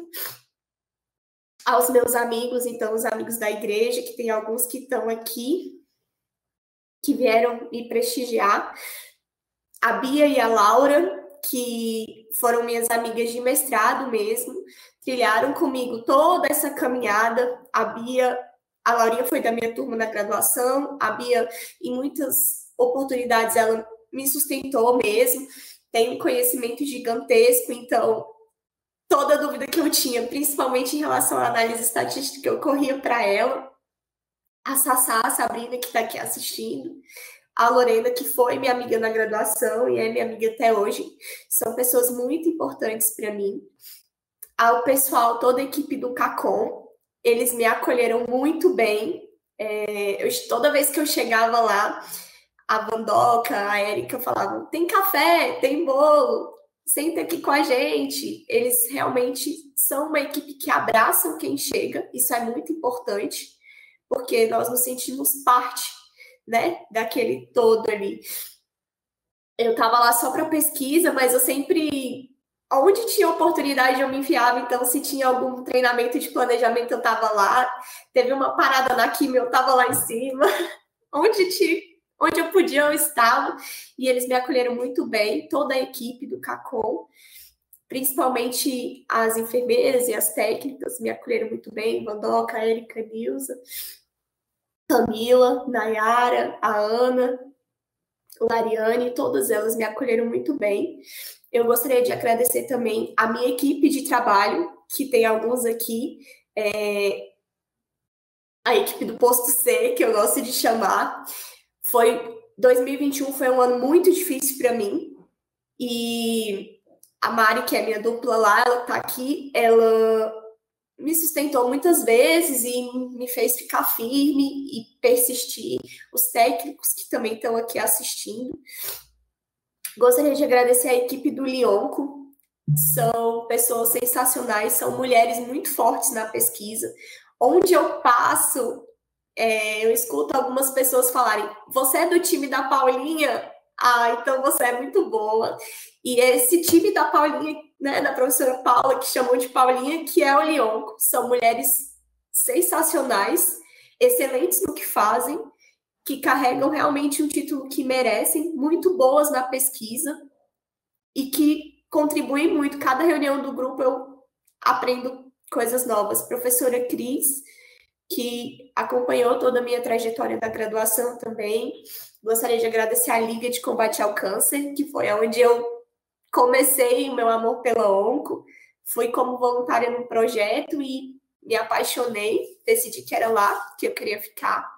Aos meus amigos, então, os amigos da igreja, que tem alguns que estão aqui, que vieram me prestigiar. A Bia e a Laura, que foram minhas amigas de mestrado mesmo, trilharam comigo toda essa caminhada. A Bia, a Laurinha foi da minha turma na graduação, a Bia, em muitas oportunidades, ela me sustentou mesmo, tem um conhecimento gigantesco, então, toda dúvida que eu tinha, principalmente em relação à análise estatística, eu corria para ela. A Sassá, a Sabrina, que está aqui assistindo, a Lorena, que foi minha amiga na graduação e é minha amiga até hoje, são pessoas muito importantes para mim. Ao pessoal, toda a equipe do CACOM, eles me acolheram muito bem. É, eu, toda vez que eu chegava lá, a Vandoca, a Érica falavam, tem café, tem bolo, senta aqui com a gente. Eles realmente são uma equipe que abraçam quem chega, isso é muito importante, porque nós nos sentimos parte, né, daquele todo ali. Eu estava lá só para pesquisa, mas eu sempre, onde tinha oportunidade eu me enfiava, então se tinha algum treinamento de planejamento eu estava lá, teve uma parada na química, eu estava lá em cima, onde, tinha, onde eu podia eu estava, e eles me acolheram muito bem, toda a equipe do CACOM, principalmente as enfermeiras e as técnicas me acolheram muito bem, Vandoca, Érica, Nilza, Camila, Nayara, a Ana, Lariane, todas elas me acolheram muito bem. Eu gostaria de agradecer também a minha equipe de trabalho, que tem alguns aqui, é, a equipe do Posto C, que eu gosto de chamar. Foi, dois mil e vinte e um foi um ano muito difícil para mim, e a Mari, que é minha dupla lá, ela tá aqui, ela me sustentou muitas vezes e me fez ficar firme e persistir. Os técnicos que também estão aqui assistindo. Gostaria de agradecer a equipe do Lionco, são pessoas sensacionais, são mulheres muito fortes na pesquisa. Onde eu passo, é, eu escuto algumas pessoas falarem, você é do time da Paulinha? Ah, então você é muito boa. E esse time da Paulinha, né, da professora Paula, que chamou de Paulinha, que é o Lionco, são mulheres sensacionais, excelentes no que fazem, que carregam realmente um título que merecem, muito boas na pesquisa e que contribuem muito. Cada reunião do grupo eu aprendo coisas novas. Professora Cris, que acompanhou toda a minha trajetória da graduação também. Gostaria de agradecer a Liga de Combate ao Câncer, que foi onde eu comecei o meu amor pela onco. Fui como voluntária no projeto e me apaixonei, decidi que era lá que eu queria ficar.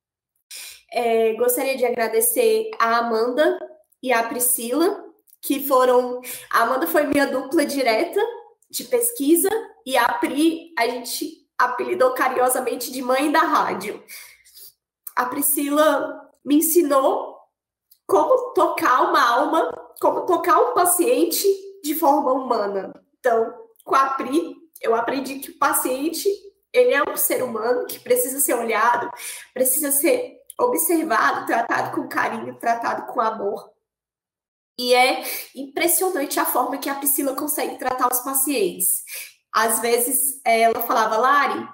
É, gostaria de agradecer a Amanda e a Priscila, que foram... A Amanda foi minha dupla direta de pesquisa e a Pri, a gente apelidou carinhosamente de mãe da rádio. A Priscila me ensinou como tocar uma alma, como tocar um paciente de forma humana. Então, com a Pri, eu aprendi que o paciente, ele é um ser humano que precisa ser olhado, precisa ser observado, tratado com carinho, tratado com amor. E é impressionante a forma que a Priscila consegue tratar os pacientes. Às vezes, ela falava, Lari,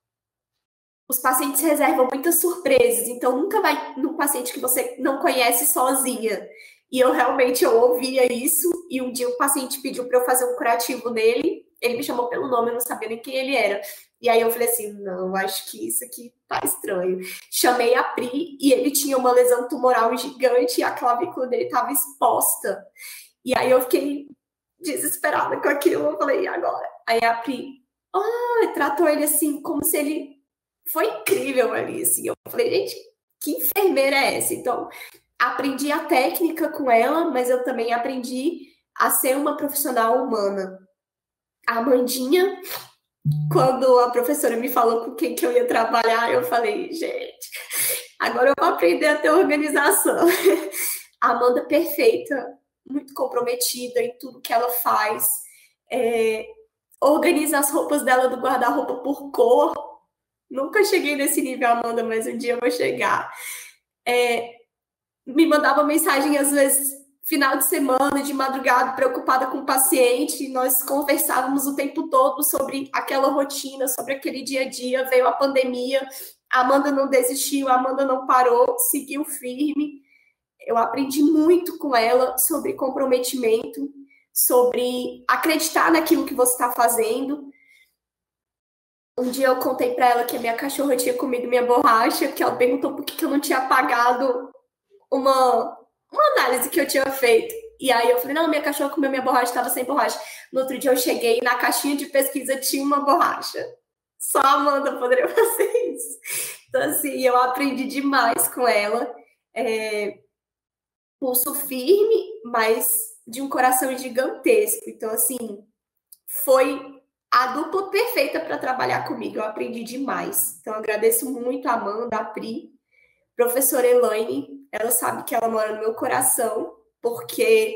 os pacientes reservam muitas surpresas, então nunca vai num paciente que você não conhece sozinha. E eu realmente eu ouvia isso, e um dia o paciente pediu para eu fazer um curativo nele, ele me chamou pelo nome, eu não sabia nem quem ele era. E aí eu falei assim, não, acho que isso aqui tá estranho. Chamei a Pri, e ele tinha uma lesão tumoral gigante, e a clavícula dele estava exposta. E aí eu fiquei desesperada com aquilo, eu falei, e agora? Aí a Pri, ah, tratou ele assim, como se ele... Foi incrível ali, assim. Eu falei, gente, que enfermeira é essa? Então, aprendi a técnica com ela, mas eu também aprendi a ser uma profissional humana. A Amandinha, quando a professora me falou com quem que eu ia trabalhar, eu falei, gente, agora eu vou aprender a ter organização. A Amanda perfeita, muito comprometida em tudo que ela faz. É, organiza as roupas dela do guarda-roupa por cor. Nunca cheguei nesse nível, Amanda, mas um dia eu vou chegar. É, me mandava mensagem, às vezes, final de semana, de madrugada, preocupada com o paciente, e nós conversávamos o tempo todo sobre aquela rotina, sobre aquele dia a dia. Veio a pandemia, a Amanda não desistiu, a Amanda não parou, seguiu firme. Eu aprendi muito com ela sobre comprometimento, sobre acreditar naquilo que você está fazendo. Um dia eu contei para ela que a minha cachorra tinha comido minha borracha, que ela perguntou por que eu não tinha apagado uma, uma análise que eu tinha feito. E aí eu falei, não, minha cachorra comeu minha borracha, estava sem borracha. No outro dia eu cheguei e na caixinha de pesquisa tinha uma borracha. Só a Amanda poderia fazer isso. Então, assim, eu aprendi demais com ela. É, pulso firme, mas de um coração gigantesco. Então, assim, foi... a dupla perfeita para trabalhar comigo, eu aprendi demais. Então, eu agradeço muito a Amanda, a Pri, professora Elaine, ela sabe que ela mora no meu coração, porque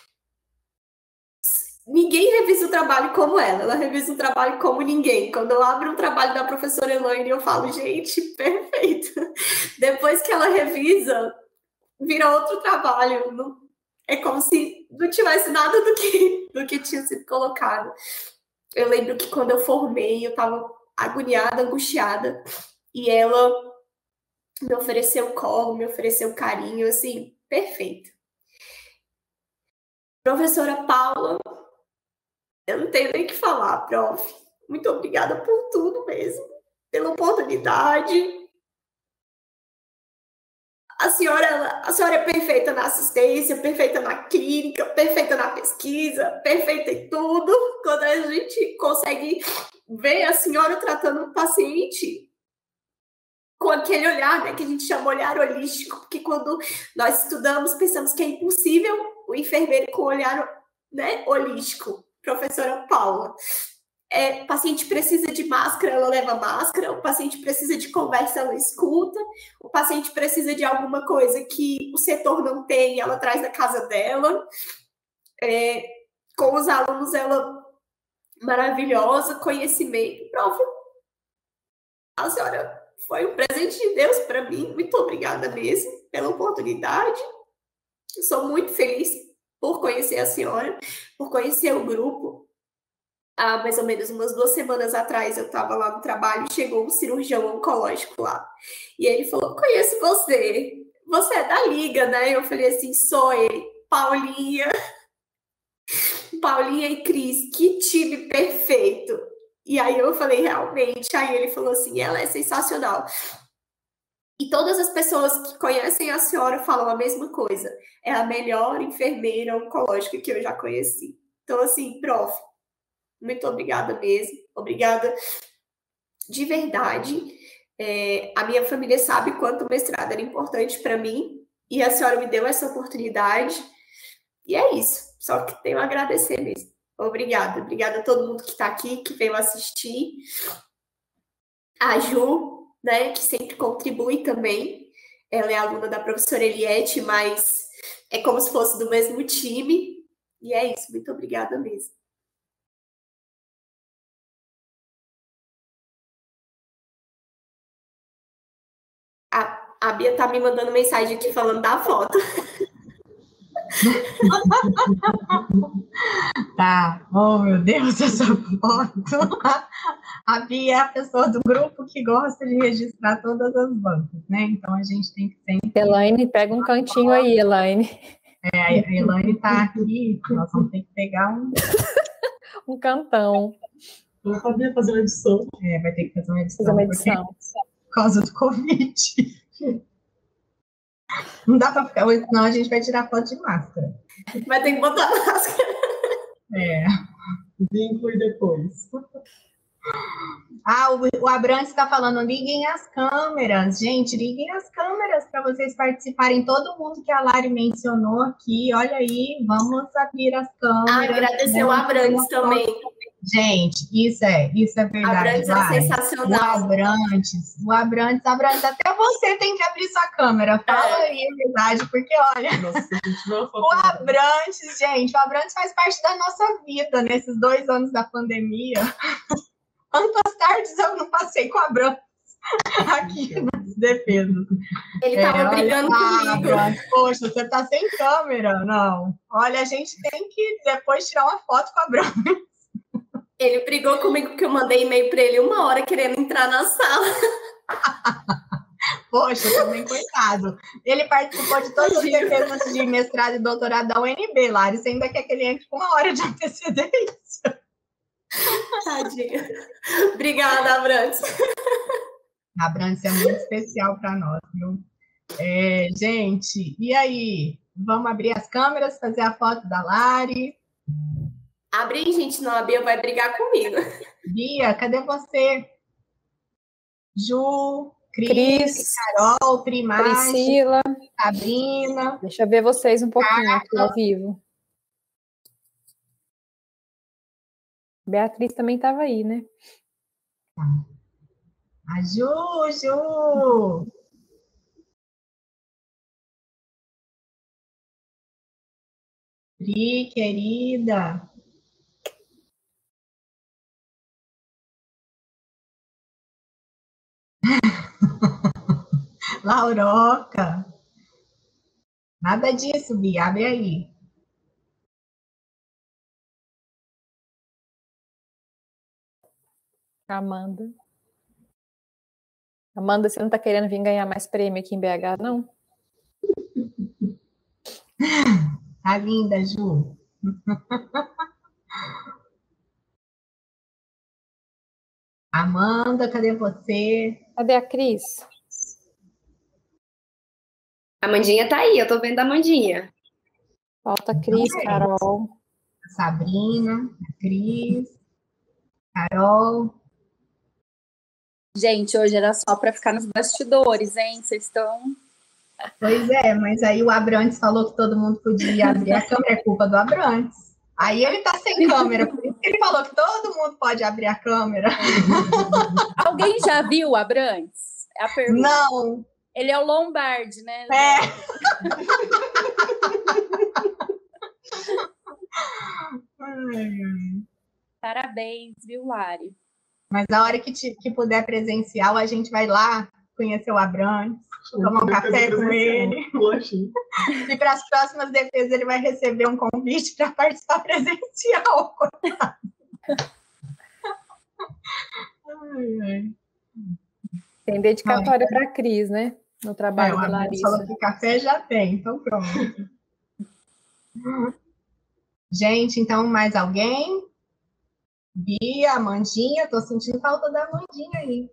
ninguém revisa o trabalho como ela, ela revisa o trabalho como ninguém. Quando eu abro um trabalho da professora Elaine, eu falo, gente, perfeito. Depois que ela revisa, vira outro trabalho. Não, é como se não tivesse nada do que, do que tinha sido colocado. Eu lembro que quando eu formei, eu estava agoniada, angustiada, e ela me ofereceu colo, me ofereceu carinho, assim, perfeito. Professora Paula, eu não tenho nem o que falar, prof. Muito obrigada por tudo mesmo, pela oportunidade. A senhora, a senhora é perfeita na assistência, perfeita na clínica, perfeita na pesquisa, perfeita em tudo. Quando a gente consegue ver a senhora tratando um paciente com aquele olhar, né, que a gente chama olhar holístico, porque quando nós estudamos, pensamos que é impossível o enfermeiro com olhar, né, holístico. Professora Paula, É, o paciente precisa de máscara, ela leva máscara. O paciente precisa de conversa, ela escuta. O paciente precisa de alguma coisa que o setor não tem, ela traz da casa dela. É, com os alunos, ela maravilhosa, conhecimento. Prof, a senhora foi um presente de Deus para mim. Muito obrigada mesmo pela oportunidade. Eu sou muito feliz por conhecer a senhora, por conhecer o grupo. Há mais ou menos umas duas semanas atrás, eu estava lá no trabalho e chegou um cirurgião oncológico lá. E ele falou, conheço você, você é da Liga, né? Eu falei assim, sou ele, Paulinha. Paulinha e Cris, que time perfeito. E aí eu falei, realmente. Aí ele falou assim, ela é sensacional. E todas as pessoas que conhecem a senhora falam a mesma coisa. É a melhor enfermeira oncológica que eu já conheci. Então, assim, prof, muito obrigada mesmo. Obrigada de verdade. É, a minha família sabe quanto o mestrado era importante para mim. E a senhora me deu essa oportunidade. E é isso. Só que tenho a agradecer mesmo. Obrigada. Obrigada a todo mundo que está aqui, que veio assistir. A Ju, né, que sempre contribui também. Ela é aluna da professora Eliette, mas é como se fosse do mesmo time. E é isso. Muito obrigada mesmo. A, a Bia tá me mandando mensagem aqui falando da foto. Tá, oh meu Deus, essa foto. A Bia é a pessoa do grupo que gosta de registrar todas as bancas, né? Então a gente tem que sempre. Elaine, pega um cantinho aí, Elaine. É, a Elaine tá aqui, nós vamos ter que pegar um. Um cantão. Vou fazer, fazer uma edição. É, vai ter que fazer uma edição. Fazer uma edição. Por causa do Covid. Não dá para ficar, senão a gente vai tirar foto de máscara. Vai ter que botar máscara. É, inclui depois. Ah, o, o Abrantes está falando, liguem as câmeras. Gente, liguem as câmeras para vocês participarem. Todo mundo que a Lari mencionou aqui, olha aí, vamos abrir as câmeras. Ah, agradecer o Abrantes também. Gente, isso é, isso é verdade. Abrantes é sensacional. O Abrantes, o Abrantes, Abrantes, até você tem que abrir sua câmera. Fala é. aí a verdade, porque olha, nossa, o Abrantes, gente, o Abrantes faz parte da nossa vida nesses dois anos da pandemia. Quantas tardes eu não passei com o Abrantes aqui nas defesas. Ele tava é, brigando olha, comigo. Abrantes, poxa, você tá sem câmera. Não, olha, a gente tem que depois tirar uma foto com o Abrantes. Ele brigou comigo porque eu mandei e-mail para ele uma hora querendo entrar na sala. Poxa, também coitado. Ele participou de todas as defesas de mestrado e doutorado da U N B, Lari. Você ainda quer que ele entre com uma hora de antecedência? Tadinha. Obrigada, Abrantes. Abrantes é muito especial para nós, viu? É, gente, e aí? Vamos abrir as câmeras, fazer a foto da Lari? Abre aí, gente, senão a Bia vai brigar comigo. Bia, cadê você? Ju, Cris, Cris Carol, Primagem, Priscila, Sabrina. Deixa eu ver vocês um pouquinho aqui ao vivo. Beatriz também estava aí, né? A Ju, Ju! Pri, querida! Lauroca! Nada disso, Bia, abre aí. Amanda. Amanda, você não tá querendo vir ganhar mais prêmio aqui em B H, não? Tá linda, Ju. Amanda, cadê você? Cadê a Cris? A Amandinha tá aí, eu tô vendo a Amandinha. Falta a Cris, Carol. A Sabrina, a Cris, Carol. Gente, hoje era só para ficar nos bastidores, hein? Vocês estão... Pois é, mas aí o Abrantes falou que todo mundo podia abrir a câmera, é culpa do Abrantes. Aí ele tá sem câmera, por isso que Ele falou que todo mundo pode abrir a câmera. Alguém já viu o Abrantes? É a pergunta. Não. Ele é o Lombardi, né? É. Parabéns, viu, Lari? Mas a hora que, te, que puder presencial, a gente vai lá conhecer o Abrantes, tomar um café com ele. E para as próximas defesas ele vai receber um convite para participar presencial. Ai, ai. Tem dedicatória para a Cris, né? No trabalho é, da Larissa. Falou que café já tem, então pronto. Gente, então mais alguém? Bia, Amandinha, tô sentindo falta da Amandinha aí.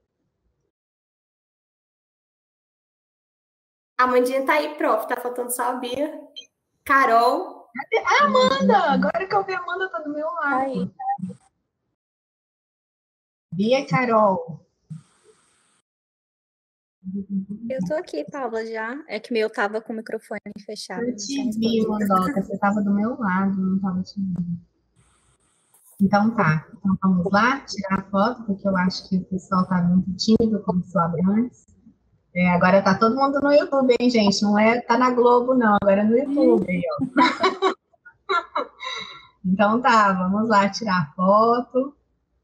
A Amandinha tá aí, prof, tá faltando só a Bia. Carol. Ah, Amanda, agora que eu vi a Amanda tá do meu lado. Aí. Bia e Carol. Eu tô aqui, Paula, já. É que meu tava com o microfone fechado. Eu te vi, Mandoca, você tava do meu lado, não tava te vendo. Então tá, então vamos lá, tirar a foto, porque eu acho que o pessoal tá muito tímido, como o Abrantes. É, agora tá todo mundo no YouTube, hein, gente? Não é, tá na Globo, não, agora é no YouTube, aí, ó. Então tá, vamos lá tirar a foto.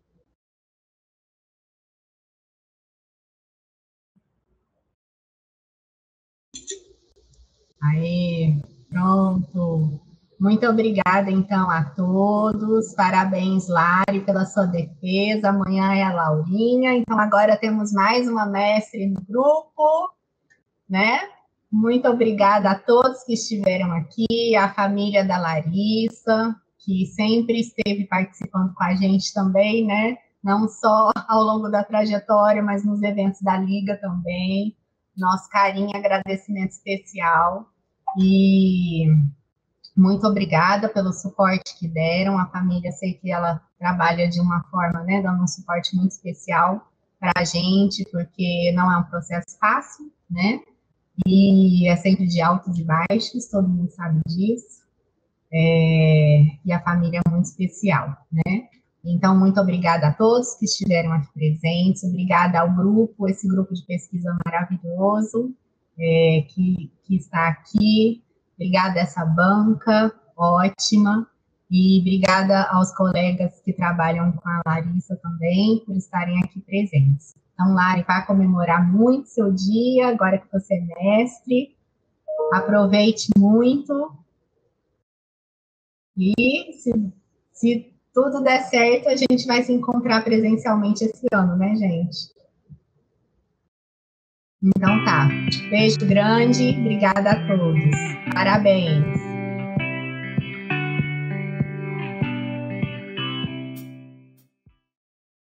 Aí, pronto. Muito obrigada, então, a todos. Parabéns, Lari, pela sua defesa. Amanhã é a Laurinha. Então, agora temos mais uma mestre no grupo, né? Muito obrigada a todos que estiveram aqui, a família da Larissa, que sempre esteve participando com a gente também, né? Não só ao longo da trajetória, mas nos eventos da Liga também. Nosso carinho e agradecimento especial. E muito obrigada pelo suporte que deram. A família, sei que ela trabalha de uma forma, né, dando um suporte muito especial para a gente, porque não é um processo fácil, né? E é sempre de altos e baixos, todo mundo sabe disso. É, e a família é muito especial, né? Então, muito obrigada a todos que estiveram aqui presentes, obrigada ao grupo, esse grupo de pesquisa maravilhoso é, que, que está aqui, obrigada a essa banca ótima, e obrigada aos colegas que trabalham com a Larissa também, por estarem aqui presentes. Então, Lari, vai comemorar muito seu dia, agora que você é mestre, aproveite muito, e se, se tudo der certo, a gente vai se encontrar presencialmente esse ano, né, gente? Então tá, beijo grande, obrigada a todos. Parabéns.